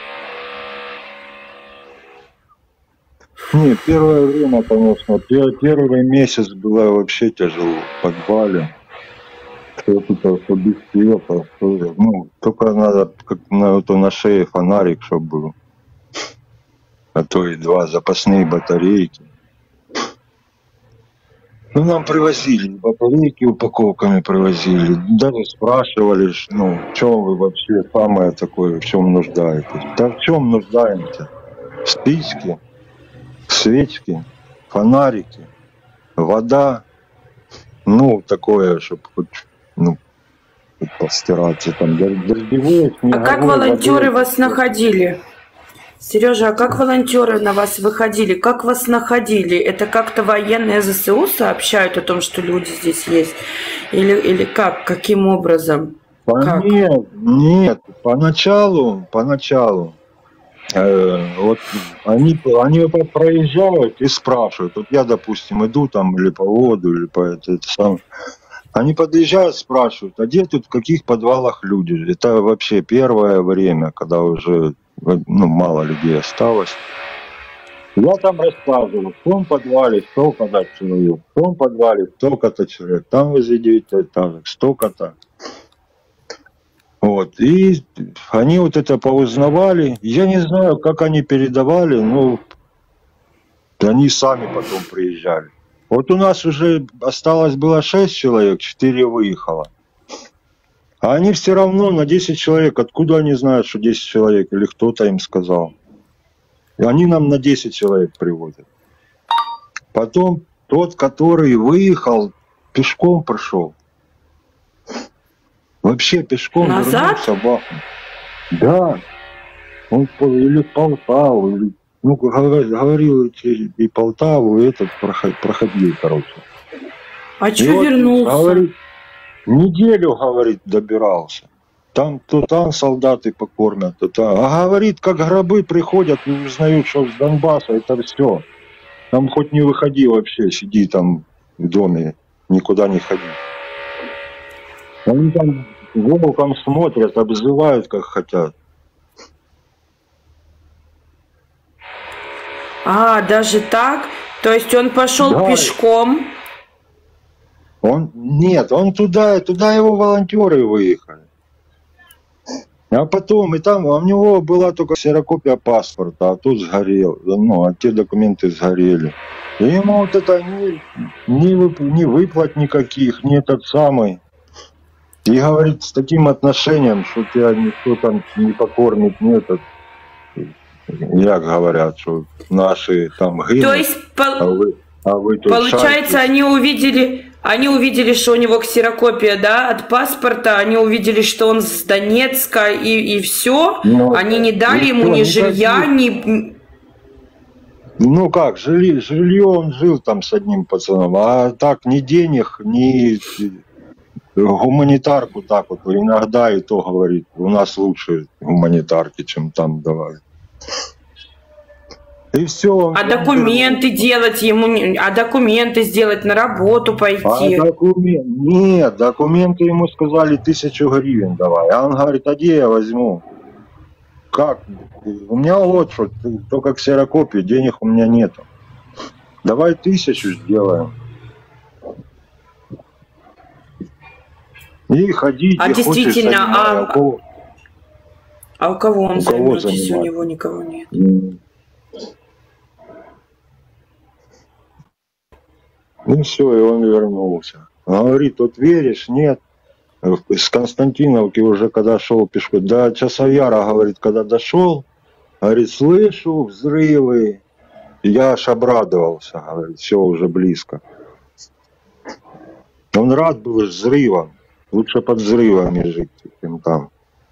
S1: Не, первое время, конечно, первый месяц было вообще тяжело в подвале. Что-то, что без света, что, ну, только надо как на шее фонарик, чтобы был. А то и 2 запасные батарейки. Ну, нам привозили, батарейки упаковками привозили. Даже спрашивали, ну, в чем вы вообще самое такое, в чем нуждаетесь. Да в чем нуждаемся? Спички, свечки, фонарики, вода. Ну, такое, чтобы хоть, ну, постираться там. Дождевые,
S2: А как волонтеры вас находили? Сережа, а как волонтеры на вас выходили? Как вас находили? Это как-то военные ЗСУ сообщают о том, что люди здесь есть? Или как? Каким образом? Как?
S1: Нет, поначалу, вот они проезжают и спрашивают. Вот я, допустим, иду там или по воду, или по это самое. Они подъезжают, спрашивают, а где тут, в каких подвалах люди? Это вообще первое время, когда уже, ну, мало людей осталось. Я там рассказывал, в том подвале столько-то человек, в том подвале столько-то человек, там возле 9 этажек столько-то. Вот. И они вот это поузнавали. Я не знаю, как они передавали, но они сами потом приезжали. Вот у нас уже осталось было 6 человек, 4 выехало. А они все равно на 10 человек. Откуда они знают, что 10 человек? Или кто-то им сказал? И они нам на 10 человек приводят. Потом тот, который выехал, пешком прошел. Вообще пешком
S2: Назад?
S1: вернулся Бахмут. Да. Он или Полтаву, или, ну, говорил и Полтаву, и этот проходил, короче.
S2: А
S1: И
S2: чё
S1: вот,
S2: вернулся?
S1: говорит, неделю, говорит, добирался. Там то там солдаты покормят, то там. А говорит, как гробы приходят и узнают, что с Донбасса это все. Там хоть не выходи вообще, сиди там в доме, никуда не ходи. Они там волком смотрят, обзывают, как хотят.
S2: А, даже так? То есть он пошел
S1: Да,
S2: пешком?
S1: нет, он туда его волонтеры выехали. А потом, и там, у него была только ксерокопия паспорта, а тот сгорел, ну, а те документы сгорели. И ему вот это ни выплат никаких, ни этот самый. И говорит, с таким отношением, что тебя никто там не покормит, не этот, як говорят, что наши там
S2: То
S1: гинут,
S2: есть,
S1: а вы тут
S2: получается,
S1: шайтесь.
S2: они увидели, что у него ксерокопия, да, от паспорта, они увидели, что он с Донецка, и все.
S1: Ну,
S2: Они не дали
S1: и
S2: ему
S1: всё,
S2: ни жилья,
S1: никаких.
S2: ни...
S1: Ну как, жилье он жил там с одним пацаном, а так ни денег, ни гуманитарку так вот. Иногда и то говорит, у нас лучше гуманитарки, чем там давали. И все, он
S2: А документы
S1: вернулся.
S2: делать ему, а документы сделать, на работу
S1: А
S2: пойти.
S1: нет, документы ему сказали 1000 гривен давай. А он говорит, а где я возьму? Как? У меня вот что, только ксерокопию, денег у меня нету. Давай 1000 сделаем. И ходить,
S2: А
S1: где хочешь,
S2: действительно,
S1: занимай.
S2: а у кого он
S1: У кого
S2: займет, если у
S1: занимать?
S2: него никого нет?
S1: Ну все, и он вернулся. Говорит, вот веришь, нет? С Константиновки уже когда шел пешком, до Часовьяра, говорит, когда дошел, говорит, слышу взрывы. Я аж обрадовался, говорит, все уже близко. Он рад был взрывом. Лучше под взрывами жить, чем там.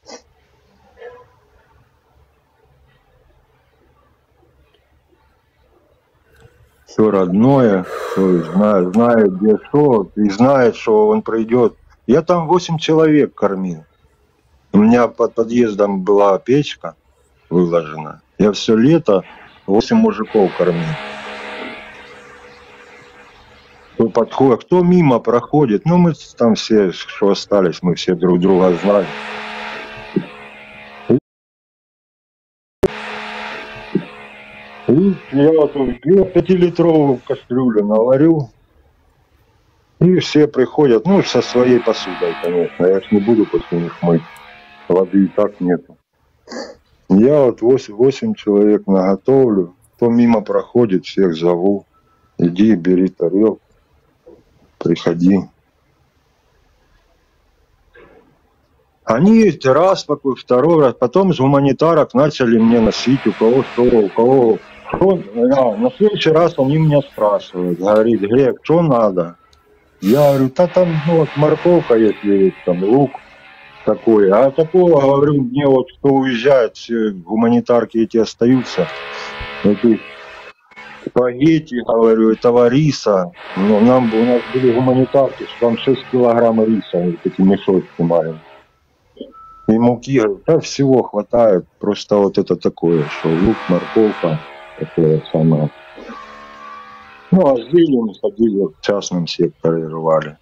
S1: Все родное, все знает, где что, и знает, что он придет. Я там 8 человек кормил. У меня под подъездом была печка выложена. Я все лето 8 мужиков кормил. Кто подходит, кто мимо проходит. Ну, мы там все, что остались, мы все друг друга знаем. И я вот 5-литровую кастрюлю наварю. И все приходят, ну, со своей посудой, конечно. Я ж не буду после них мыть. Воды и так нету. Я вот 8 человек наготовлю. Кто мимо проходит, всех зову. Иди, бери тарелку. Приходи. Они раз такой, второй раз. Потом с гуманитарок начали мне носить, у кого что, у кого что. На следующий раз они меня спрашивают. Говорит, Грек, что надо? Я говорю, да там, ну, вот морковка, если есть, там лук такой. А такого, говорю, мне вот кто уезжает, все гуманитарки эти остаются. Эти спагетти, говорю, этого риса. Ну, у нас были гуманитарки, что там 6 килограмм риса, вот эти мешочки маленькие. И муки, говорю, да всего хватает. Просто вот это такое, что лук, морковка, такое самое. Ну, а зелень ходили, в частном секторе рвали.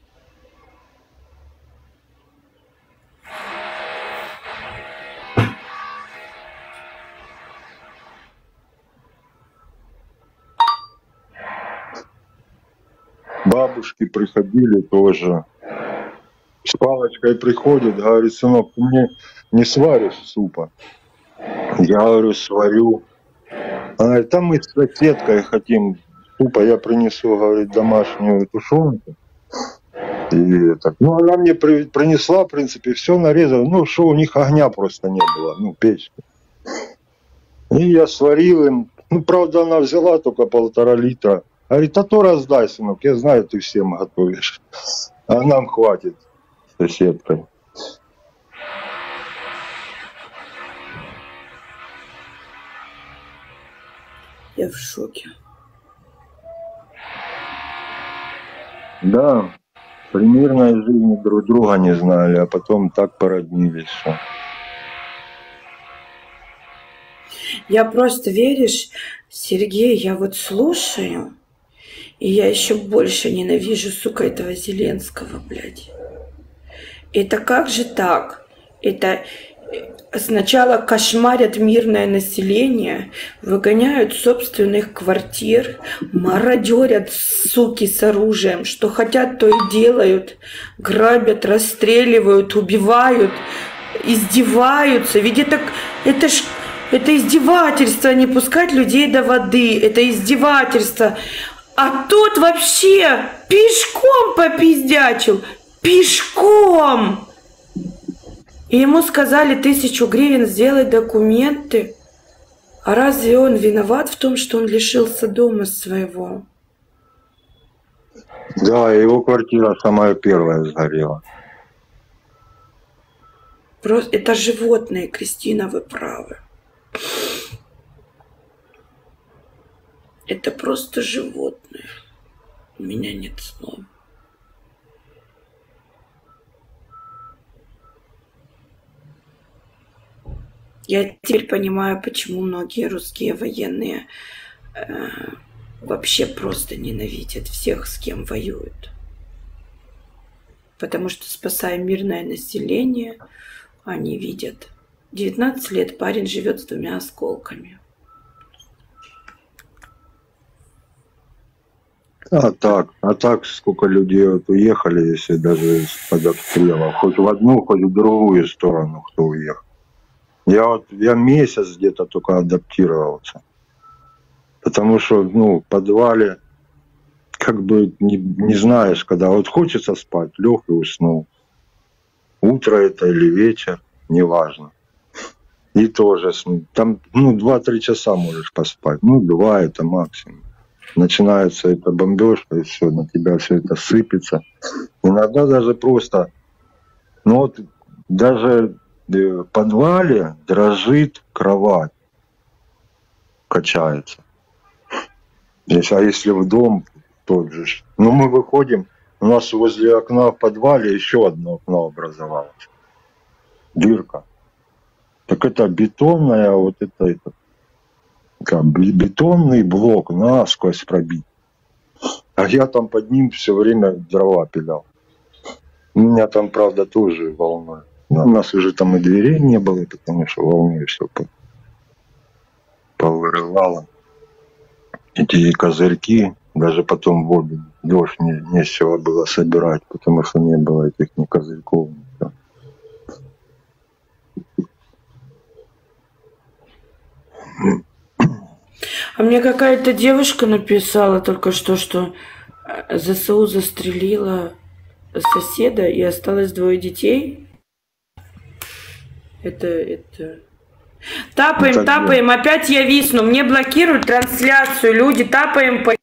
S1: Бабушки приходили тоже. С палочкой приходят, говорит, сынок, ты мне не сваришь супа? Я говорю, сварю. Она говорит, там мы с соседкой хотим супа, я принесу, говорит, домашнюю тушенку. И так, ну, она мне принесла, в принципе, все нарезала. Ну, что у них огня просто не было, ну, печки. И я сварил им. Ну, правда, она взяла только 1,5 литра. Говорит, а то раздай, сынок, я знаю, ты всем готовишь. А нам хватит с соседкой.
S2: Я в шоке.
S1: Да, при мирной жизни друг друга не знали, а потом так породнились, что...
S2: Я просто, веришь, Сергей, я вот слушаю, и я еще больше ненавижу, сука, этого Зеленского, блядь. Это как же так? Это сначала кошмарят мирное население, выгоняют с собственных квартир, мародерят, суки, с оружием, что хотят, то и делают, грабят, расстреливают, убивают, издеваются. Ведь это издевательство, не пускать людей до воды, это издевательство. А тот вообще пешком попиздячил, пешком. И ему сказали 1000 гривен сделать документы. А разве он виноват в том, что он лишился дома своего?
S1: Да, его квартира самая первая сгорела.
S2: Просто это животные, Кристина, вы правы. Это просто животные. У меня нет слов. Я теперь понимаю, почему многие русские военные вообще просто ненавидят всех, с кем воюют. Потому что, спасая мирное население, они видят. 19 лет парень живет с 2 осколками.
S1: А так сколько людей вот уехали, если даже под обстрелом, хоть в одну, хоть в другую сторону, кто уехал. Я месяц где-то только адаптировался. Потому что, ну, в подвале, как бы не знаешь, когда вот хочется спать, лег и уснул. Утро это или вечер, неважно. И тоже, там, ну, 2-3 часа можешь поспать. Ну, 2 это максимум. Начинается эта бомбежка, и все, на тебя все это сыпется. Иногда даже просто, ну вот, даже в подвале дрожит кровать, качается. А если в дом, тот же. Ну, мы выходим, у нас возле окна в подвале еще одно окно образовалось. Дырка. Так это бетонная, вот это бетонный блок насквозь пробит. А я там под ним все время дрова пилял. У меня там, правда, тоже волной. У нас уже там и дверей не было, потому что волной все повырывало. Эти козырьки, даже потом воду, дождь не с чего было собирать, потому что не было этих ни козырьков, ничего.
S2: А мне какая-то девушка написала только что ЗСУ застрелила соседа и осталось 2 детей. Это... Тапаем, опять я висну, мне блокируют трансляцию, люди, тапаем по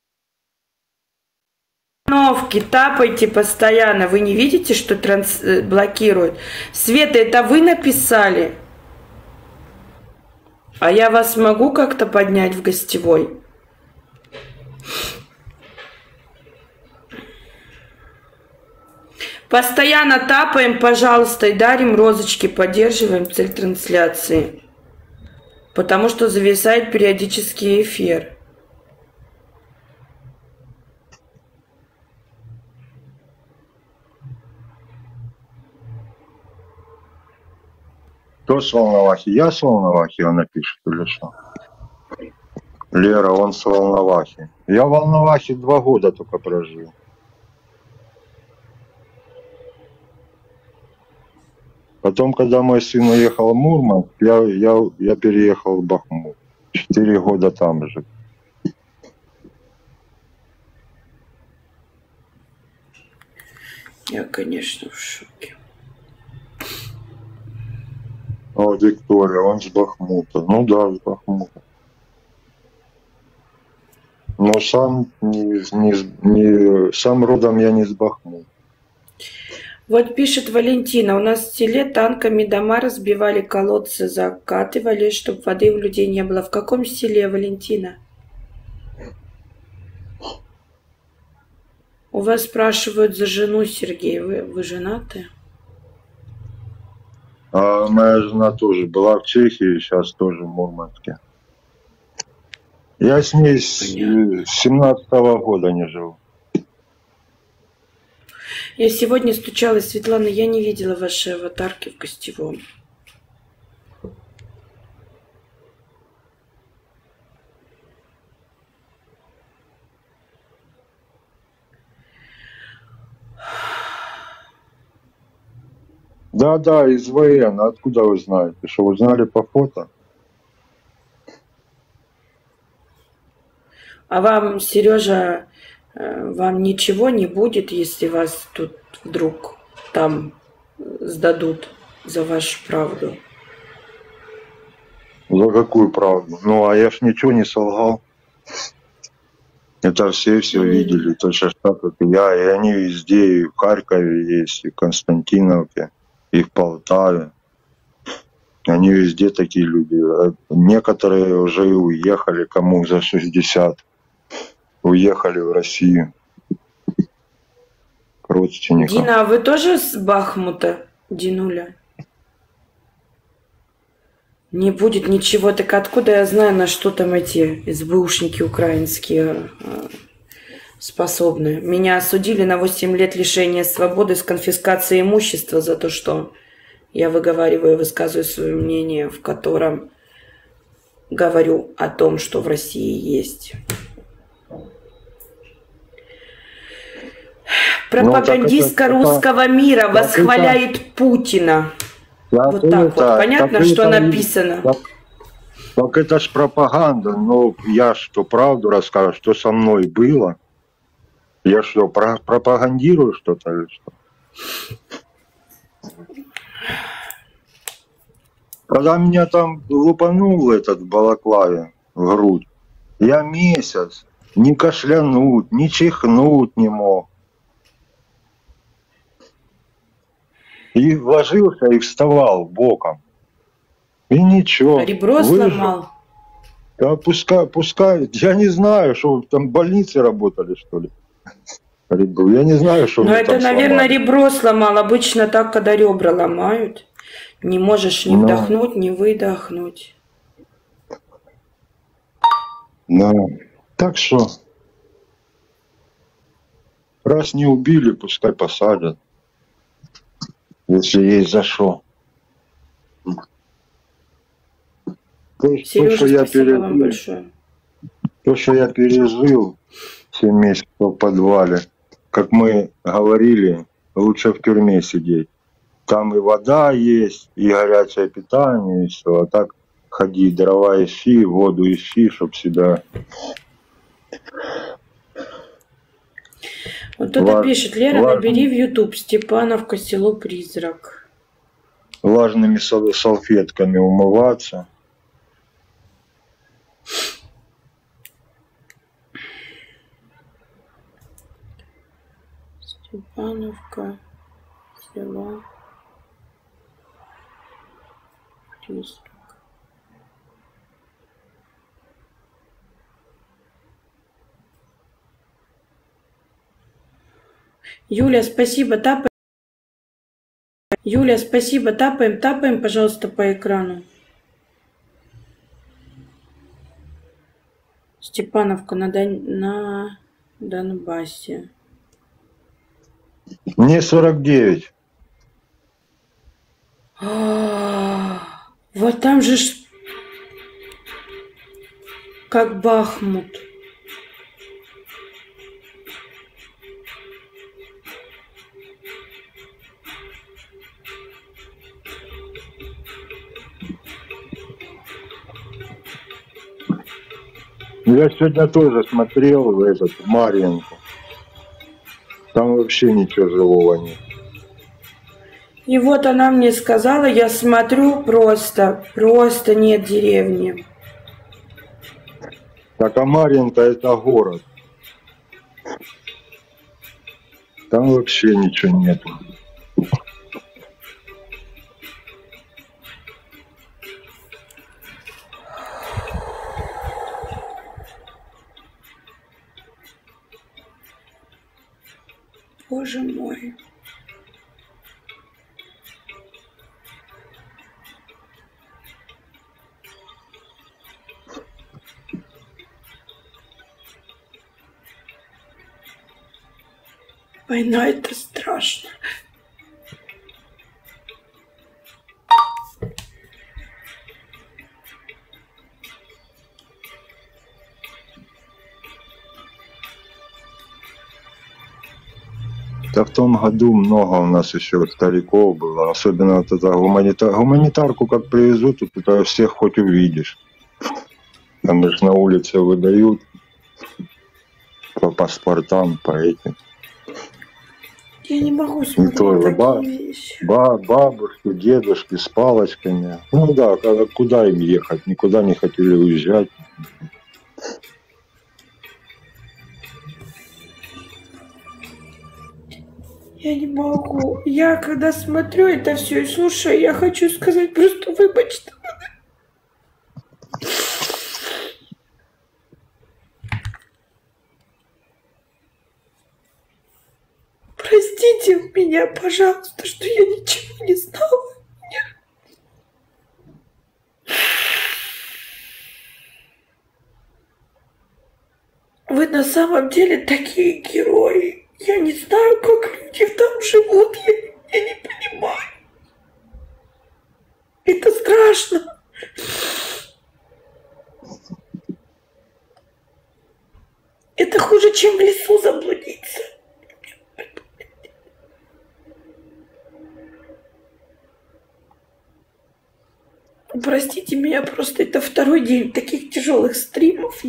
S2: установке, тапайте постоянно, вы не видите, что блокируют? Света, это вы написали? А я вас могу как-то поднять в гостевой? Постоянно тапаем, пожалуйста, и дарим розочки, поддерживаем цель трансляции. Потому что зависает периодически эфир.
S1: Кто с Волновахи? Я с Волновахи, она пишет или что? Лера, он с Волновахи. Я в Волновахе 2 года только прожил. Потом, когда мой сын уехал в Мурманск, я переехал в Бахмут. 4 года там же.
S2: Я, конечно, в шоке.
S1: О, Виктория, он с Бахмута. Ну да, с Бахмута. Но сам родом я не с Бахмута.
S2: Вот пишет Валентина, у нас в селе танками дома разбивали, колодцы закатывали, чтобы воды у людей не было. В каком селе, Валентина? У вас спрашивают за жену, Сергей. Вы женаты?
S1: А моя жена тоже была в Чехии, сейчас тоже в Мурманске. Я с ней с 17-го года не живу.
S2: Я сегодня стучалась, Светлана, я не видела ваши аватарки в гостевом.
S1: Да, из ВН. Откуда вы знаете? Что, узнали по фото?
S2: А вам, Сережа, вам ничего не будет, если вас тут вдруг там сдадут за вашу правду?
S1: За какую правду? Ну, а я ж ничего не солгал. Это все видели, точно так, как и я. И они везде, и в Харькове есть, и в Константиновке, и в Полтаве. Они везде такие люди. Некоторые уже и уехали, кому за 60. Уехали в Россию к родственникам.
S2: Дина, а вы тоже с Бахмута, Динуля? Не будет ничего, так откуда я знаю, на что там эти СБУшники украинские способны? Меня осудили на 8 лет лишения свободы с конфискацией имущества за то, что я выговариваю и высказываю свое мнение, в котором говорю о том, что в России есть. Пропагандистка русского мира восхваляет Путина. Вот так вот. Понятно, что написано?
S1: Так это ж пропаганда. Но я что, правду расскажу, что со мной было? Я что, пропагандирую что-то или что? Когда меня там лупанул этот в балаклаве в грудь, я месяц ни кашлянуть, ни чихнуть не мог. И ложился, и вставал боком. И ничего.
S2: Ребро сломал?
S1: Да пускай. Я не знаю, что там в больнице работали, что ли. Я не знаю, что
S2: Но это,
S1: там
S2: наверное,
S1: сломали.
S2: ребро сломал. Обычно так, когда ребра ломают. Не можешь ни вдохнуть, ни выдохнуть.
S1: Да. Так что, раз не убили, пускай посадят. Если есть за что.
S2: Сережа, спасибо вам большое.
S1: То, что я пережил 7 месяцев в подвале, как мы говорили, лучше в тюрьме сидеть. Там и вода есть, и горячее питание, и все. А так ходи, дрова ищи, воду ищи, чтоб себя...
S2: Вот кто-то пишет, Лера, набери в YouTube Степановка, село Призрак.
S1: Влажными салфетками умываться.
S2: Степановка, село Призрак. Юля, спасибо, тапаем. Юля, спасибо, тапаем, пожалуйста, по экрану. Степановка на Донбассе.
S1: Мне 49.
S2: Вот там же... Как Бахмут.
S1: Я сегодня тоже смотрел этот Марьинку. Там вообще ничего живого нет.
S2: И вот она мне сказала, я смотрю, просто нет деревни.
S1: Так, а Марьинка это город. Там вообще ничего нету.
S2: Боже мой. Война — это страшно.
S1: Да в том году много у нас еще стариков было. Особенно вот это гуманитарку как привезут, тут это всех хоть увидишь. Там их на улице выдают по паспортам, по этим.
S2: Я не могу
S1: И
S2: смотреть
S1: то
S2: такие вещи.
S1: бабушки, дедушки с палочками. Ну да, куда им ехать? Никуда не хотели уезжать.
S2: Я не могу. Я когда смотрю это все и слушаю, я хочу сказать просто выбачьте. Простите меня, пожалуйста, что я ничего не знала. Вы на самом деле такие герои. Я не знаю, как люди там живут. Я не понимаю. Это страшно. Это хуже, чем в лесу заблудиться. Простите меня, просто это второй день таких тяжелых стримов.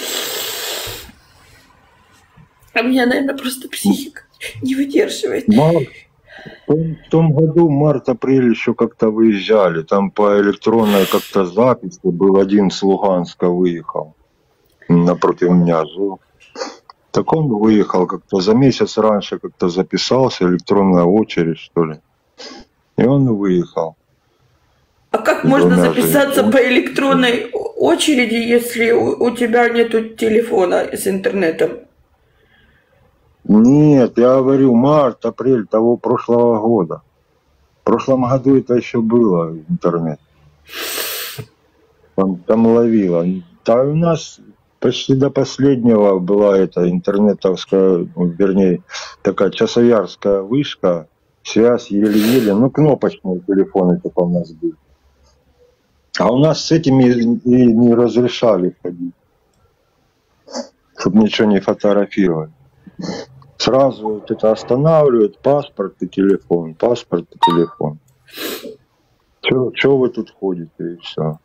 S2: А меня, наверное, просто психика не выдерживает.
S1: В том году, март-апрель еще как-то выезжали. Там по электронной как-то записи был один с Луганска выехал. Напротив меня жил. Так он выехал как-то за месяц раньше, как-то записался, электронная очередь, что ли. И он выехал.
S2: А как можно записаться по электронной очереди, если у тебя нету телефона с интернетом?
S1: Нет, я говорю, март-апрель того прошлого года. В прошлом году это еще было интернет. Там ловило. Да у нас почти до последнего была эта интернетовская, вернее, такая часоярская вышка, связь еле-еле, ну кнопочные телефоны только у нас были. А у нас с этими и не разрешали ходить, чтобы ничего не фотографировать. Сразу вот это останавливают, паспорт и телефон, паспорт и телефон. Чё вы тут ходите, и все.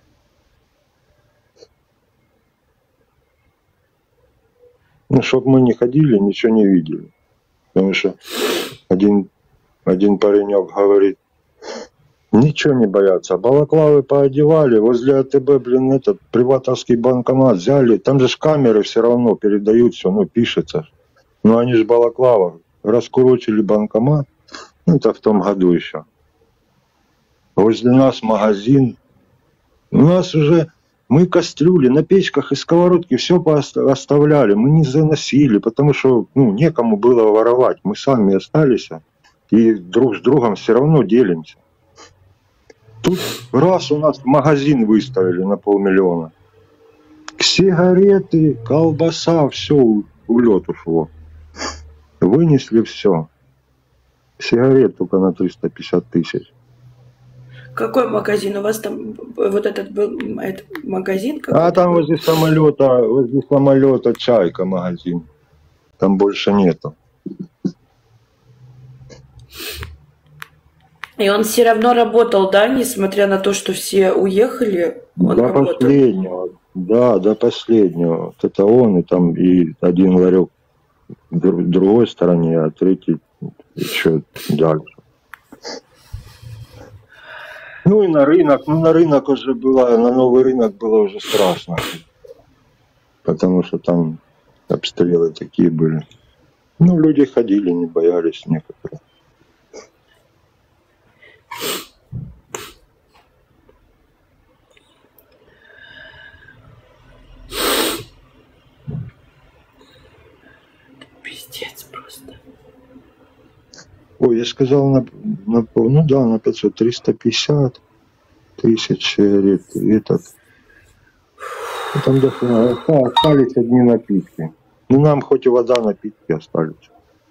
S1: Ну, чтобы мы не ходили, ничего не видели. Потому что один паренек говорит, ничего не боятся. Балаклавы поодевали, возле АТБ, блин, этот приватовский банкомат взяли. Там же камеры все равно передают все, ну, пишется. Ну, они же балаклава. Раскурочили банкомат. Ну, это в том году еще. Возле нас магазин. У нас уже... Мы кастрюли на печках и сковородки все оставляли. Мы не заносили, потому что, ну, некому было воровать. Мы сами остались. И друг с другом все равно делимся. Тут раз у нас магазин выставили на 500 000. Сигареты, колбаса, все в лед ушло. Вынесли все. Сигарет только на 350 000.
S2: Какой магазин? У вас там вот этот был магазин
S1: А
S2: какой-то
S1: там
S2: был?
S1: возле самолета Чайка магазин. Там больше нету.
S2: И он все равно работал, да, несмотря на то, что все уехали, он
S1: До
S2: работал.
S1: последнего. Да, до последнего. Вот это он, и там и один ларек в другой стороне, а третий еще дальше. Ну и на рынок. Ну на рынок уже было, на новый рынок было уже страшно. Потому что там обстрелы такие были. Ну, люди ходили, не боялись некоторые.
S2: Пиздец просто.
S1: Ой, я сказал, ну да, на 500, 350 тысяч этот. Ну, там остались одни напитки. Ну, нам хоть и вода, напитки остались.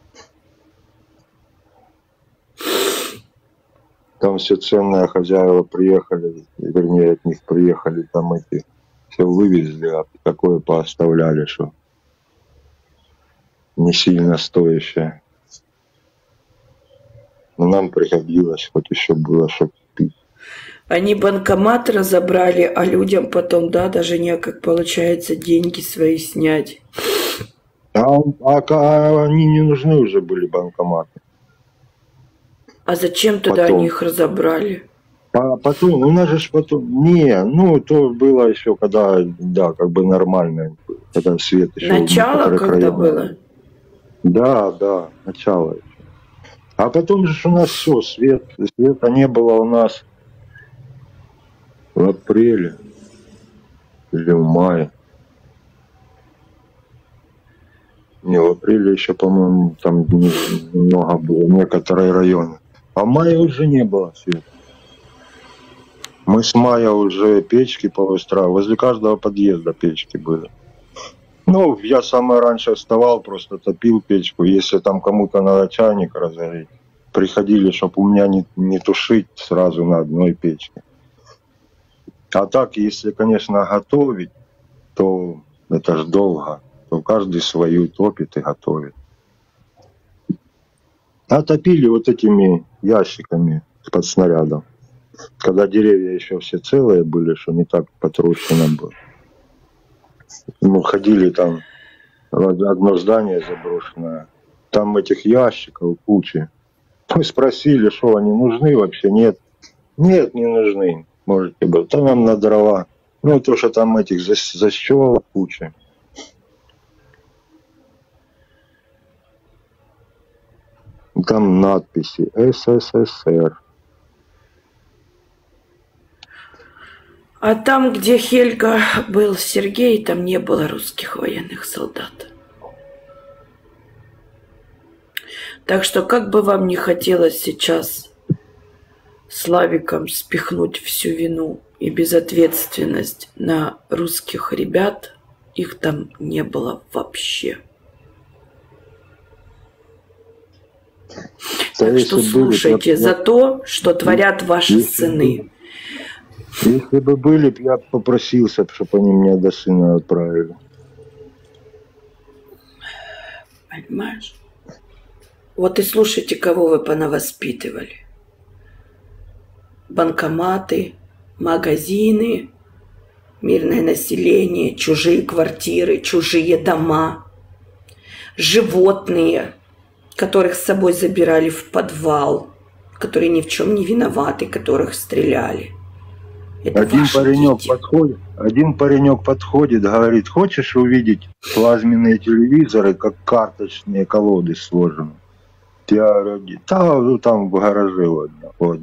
S1: Там все ценные хозяева приехали, вернее, от них приехали, там эти все вывезли, а такое пооставляли, что не сильно стоящее. Но нам пригодилось, хоть еще было, что пить.
S2: Они банкомат разобрали, а людям потом, да, даже некак получается деньги свои снять.
S1: А они не нужны уже были, банкоматы.
S2: А зачем тогда
S1: Потом.
S2: они их разобрали?
S1: А потом, у нас же потом, не, ну, то было еще, когда, да, как бы нормально, когда свет еще...
S2: Начало когда было?
S1: Да, начало еще. А потом же у нас все, света не было у нас в апреле или в мае. Не, в апреле еще, по-моему, там немного было, некоторые районы. А в мае уже не было света. Мы с мая уже печки повыстраивали. Возле каждого подъезда печки были. Ну, я самое раньше вставал, просто топил печку. Если там кому-то надо чайник разогреть, приходили, чтобы у меня не тушить сразу на одной печке. А так, если, конечно, готовить, то это ж долго. То каждый свою топит и готовит. А топили вот этими ящиками под снарядом. Когда деревья еще все целые были, что не так потрощено было. Мы ходили там, одно здание заброшенное, там этих ящиков куча. Мы спросили, что они нужны вообще, нет. Нет, не нужны, можете быть. Там нам на дрова. Ну, то, что там этих защелок куча. Там надписи СССР.
S2: А там, где Хельга был Сергей, там не было русских военных солдат. Так что, как бы вам не хотелось сейчас Славиком спихнуть всю вину и безответственность на русских ребят, их там не было вообще. Так что слушайте за то, что творят ваши сыны.
S1: Если бы были, я попросился, чтобы они меня до сына отправили.
S2: Понимаешь? Вот и слушайте, кого вы понавоспитывали. Банкоматы, магазины, мирное население, чужие квартиры, чужие дома, животные, которых с собой забирали в подвал, которые ни в чем не виноваты, которых стреляли. Это
S1: один паренек подходит, говорит, хочешь увидеть плазменные телевизоры, как карточные колоды сложены? Я говорю, да, там в гараже одного.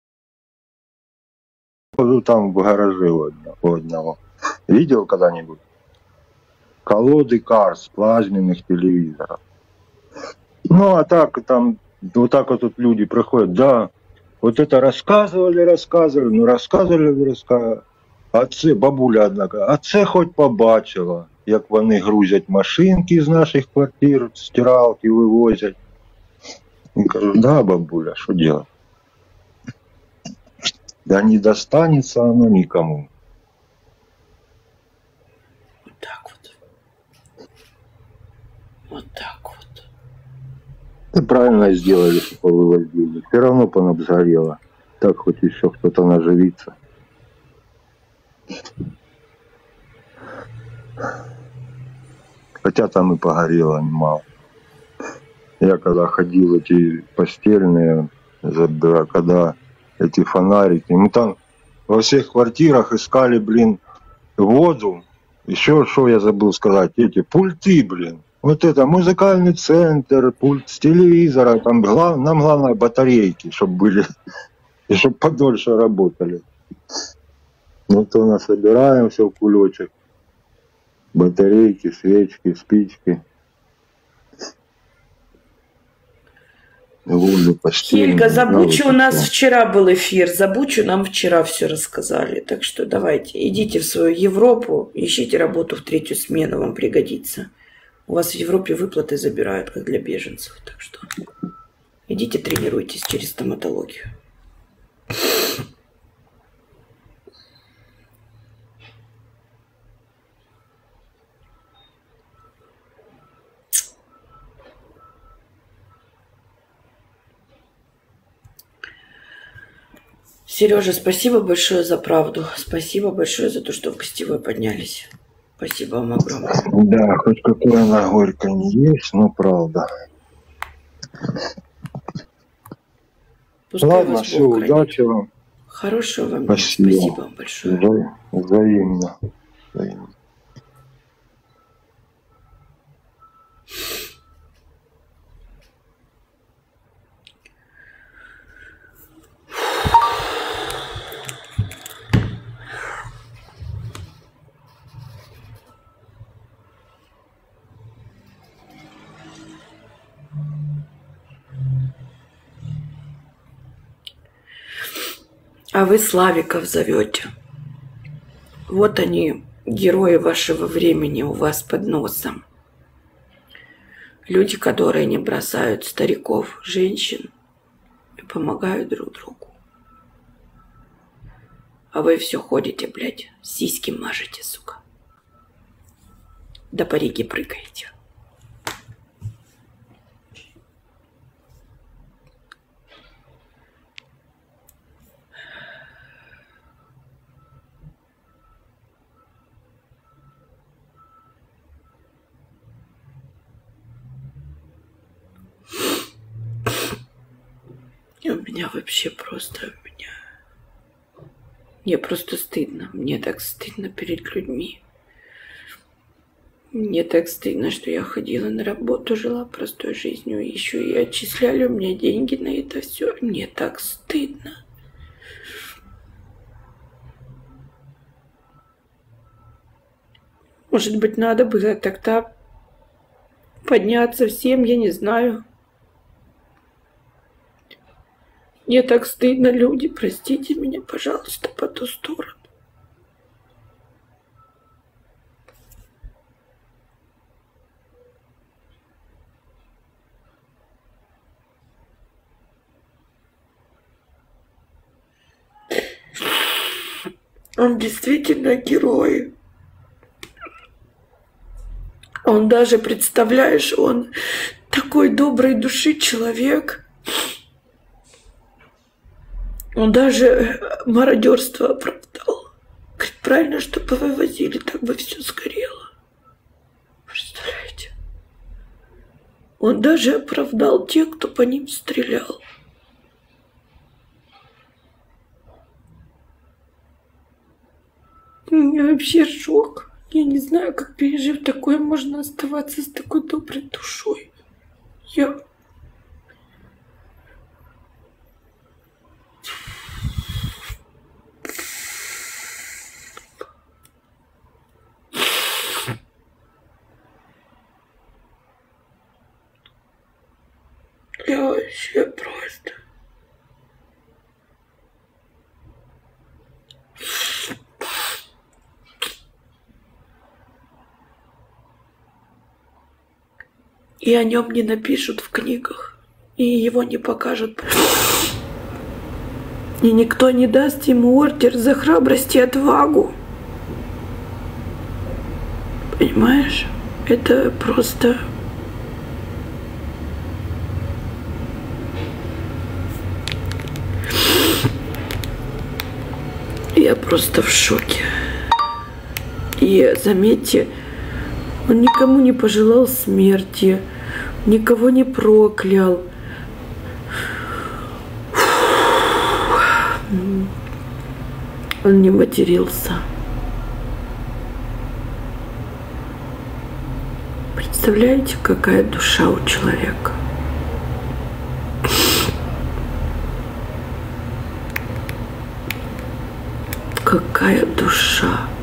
S1: Там в гараже одного. Видел когда-нибудь? Колоды карт плазменных телевизоров. Ну, а так там, вот так вот тут люди приходят, да, вот это рассказывали. А це, бабуля одна каже, а це хоч побачила, як вони грузять машинки з наших квартир, стиралки вивозять. Я кажу, да, бабуля, що делать? Да не достанется оно никому.
S2: Вот так вот. Вот так вот.
S1: Ты правильно сделали, что повывозили. Все равно бы она сгорела. Так хоть еще кто-то наживится. Хотя там и погорело немало. Я когда ходил эти постельные, когда эти фонарики, мы там во всех квартирах искали, блин, воду. Еще что я забыл сказать, эти пульты, блин. Вот это музыкальный центр, пульт с телевизора, там нам главное батарейки, чтобы были, и чтобы подольше работали. Ну то насобираем все в кулечек. Батарейки, свечки, спички. Воду, постельную.
S2: Хельга, за Бучу у нас
S1: все.
S2: вчера был эфир. За Бучу нам вчера все рассказали. Так что давайте, идите в свою Европу, ищите работу в 3-ю смену, вам пригодится. У вас в Европе выплаты забирают, как для беженцев. Так что идите тренируйтесь через стоматологию. Сережа, спасибо большое за правду. Спасибо большое за то, что в гостевой поднялись. Спасибо вам огромное.
S1: Да, хоть какая она горькая не есть, но правда.
S2: Пускай
S1: Ладно,
S2: вас
S1: все,
S2: Бог хранит.
S1: удачи вам.
S2: Хорошего вам дня.
S1: Спасибо.
S2: Спасибо вам большое.
S1: Взаимно. Взаимно.
S2: А вы Славиков зовете. Вот они, герои вашего времени у вас под носом. Люди, которые не бросают стариков, женщин и помогают друг другу. А вы все ходите, блядь, сиськи мажете, сука. До париги прыгаете. И у меня вообще просто, мне просто стыдно. Мне так стыдно перед людьми. Мне так стыдно, что я ходила на работу, жила простой жизнью, еще и отчисляли у меня деньги на это все. Мне так стыдно. Может быть, надо было тогда подняться всем, я не знаю. Мне так стыдно, люди, простите меня, пожалуйста, по ту сторону. Он действительно герой. Он даже, представляешь, он такой доброй души человек. Он даже мародерство оправдал. Говорит, правильно, чтобы вывозили, так бы все сгорело. Представляете? Он даже оправдал тех, кто по ним стрелял. У меня вообще шок. Я не знаю, как, пережив такое, можно оставаться с такой доброй душой. Я вообще просто... И о нем не напишут в книгах, и его не покажут И никто не даст ему ордер за храбрость и отвагу. Понимаешь? Это просто... Я просто в шоке. И заметьте, он никому не пожелал смерти, никого не проклял. Он не матерился. Представляете, какая душа у человека? Какая душа?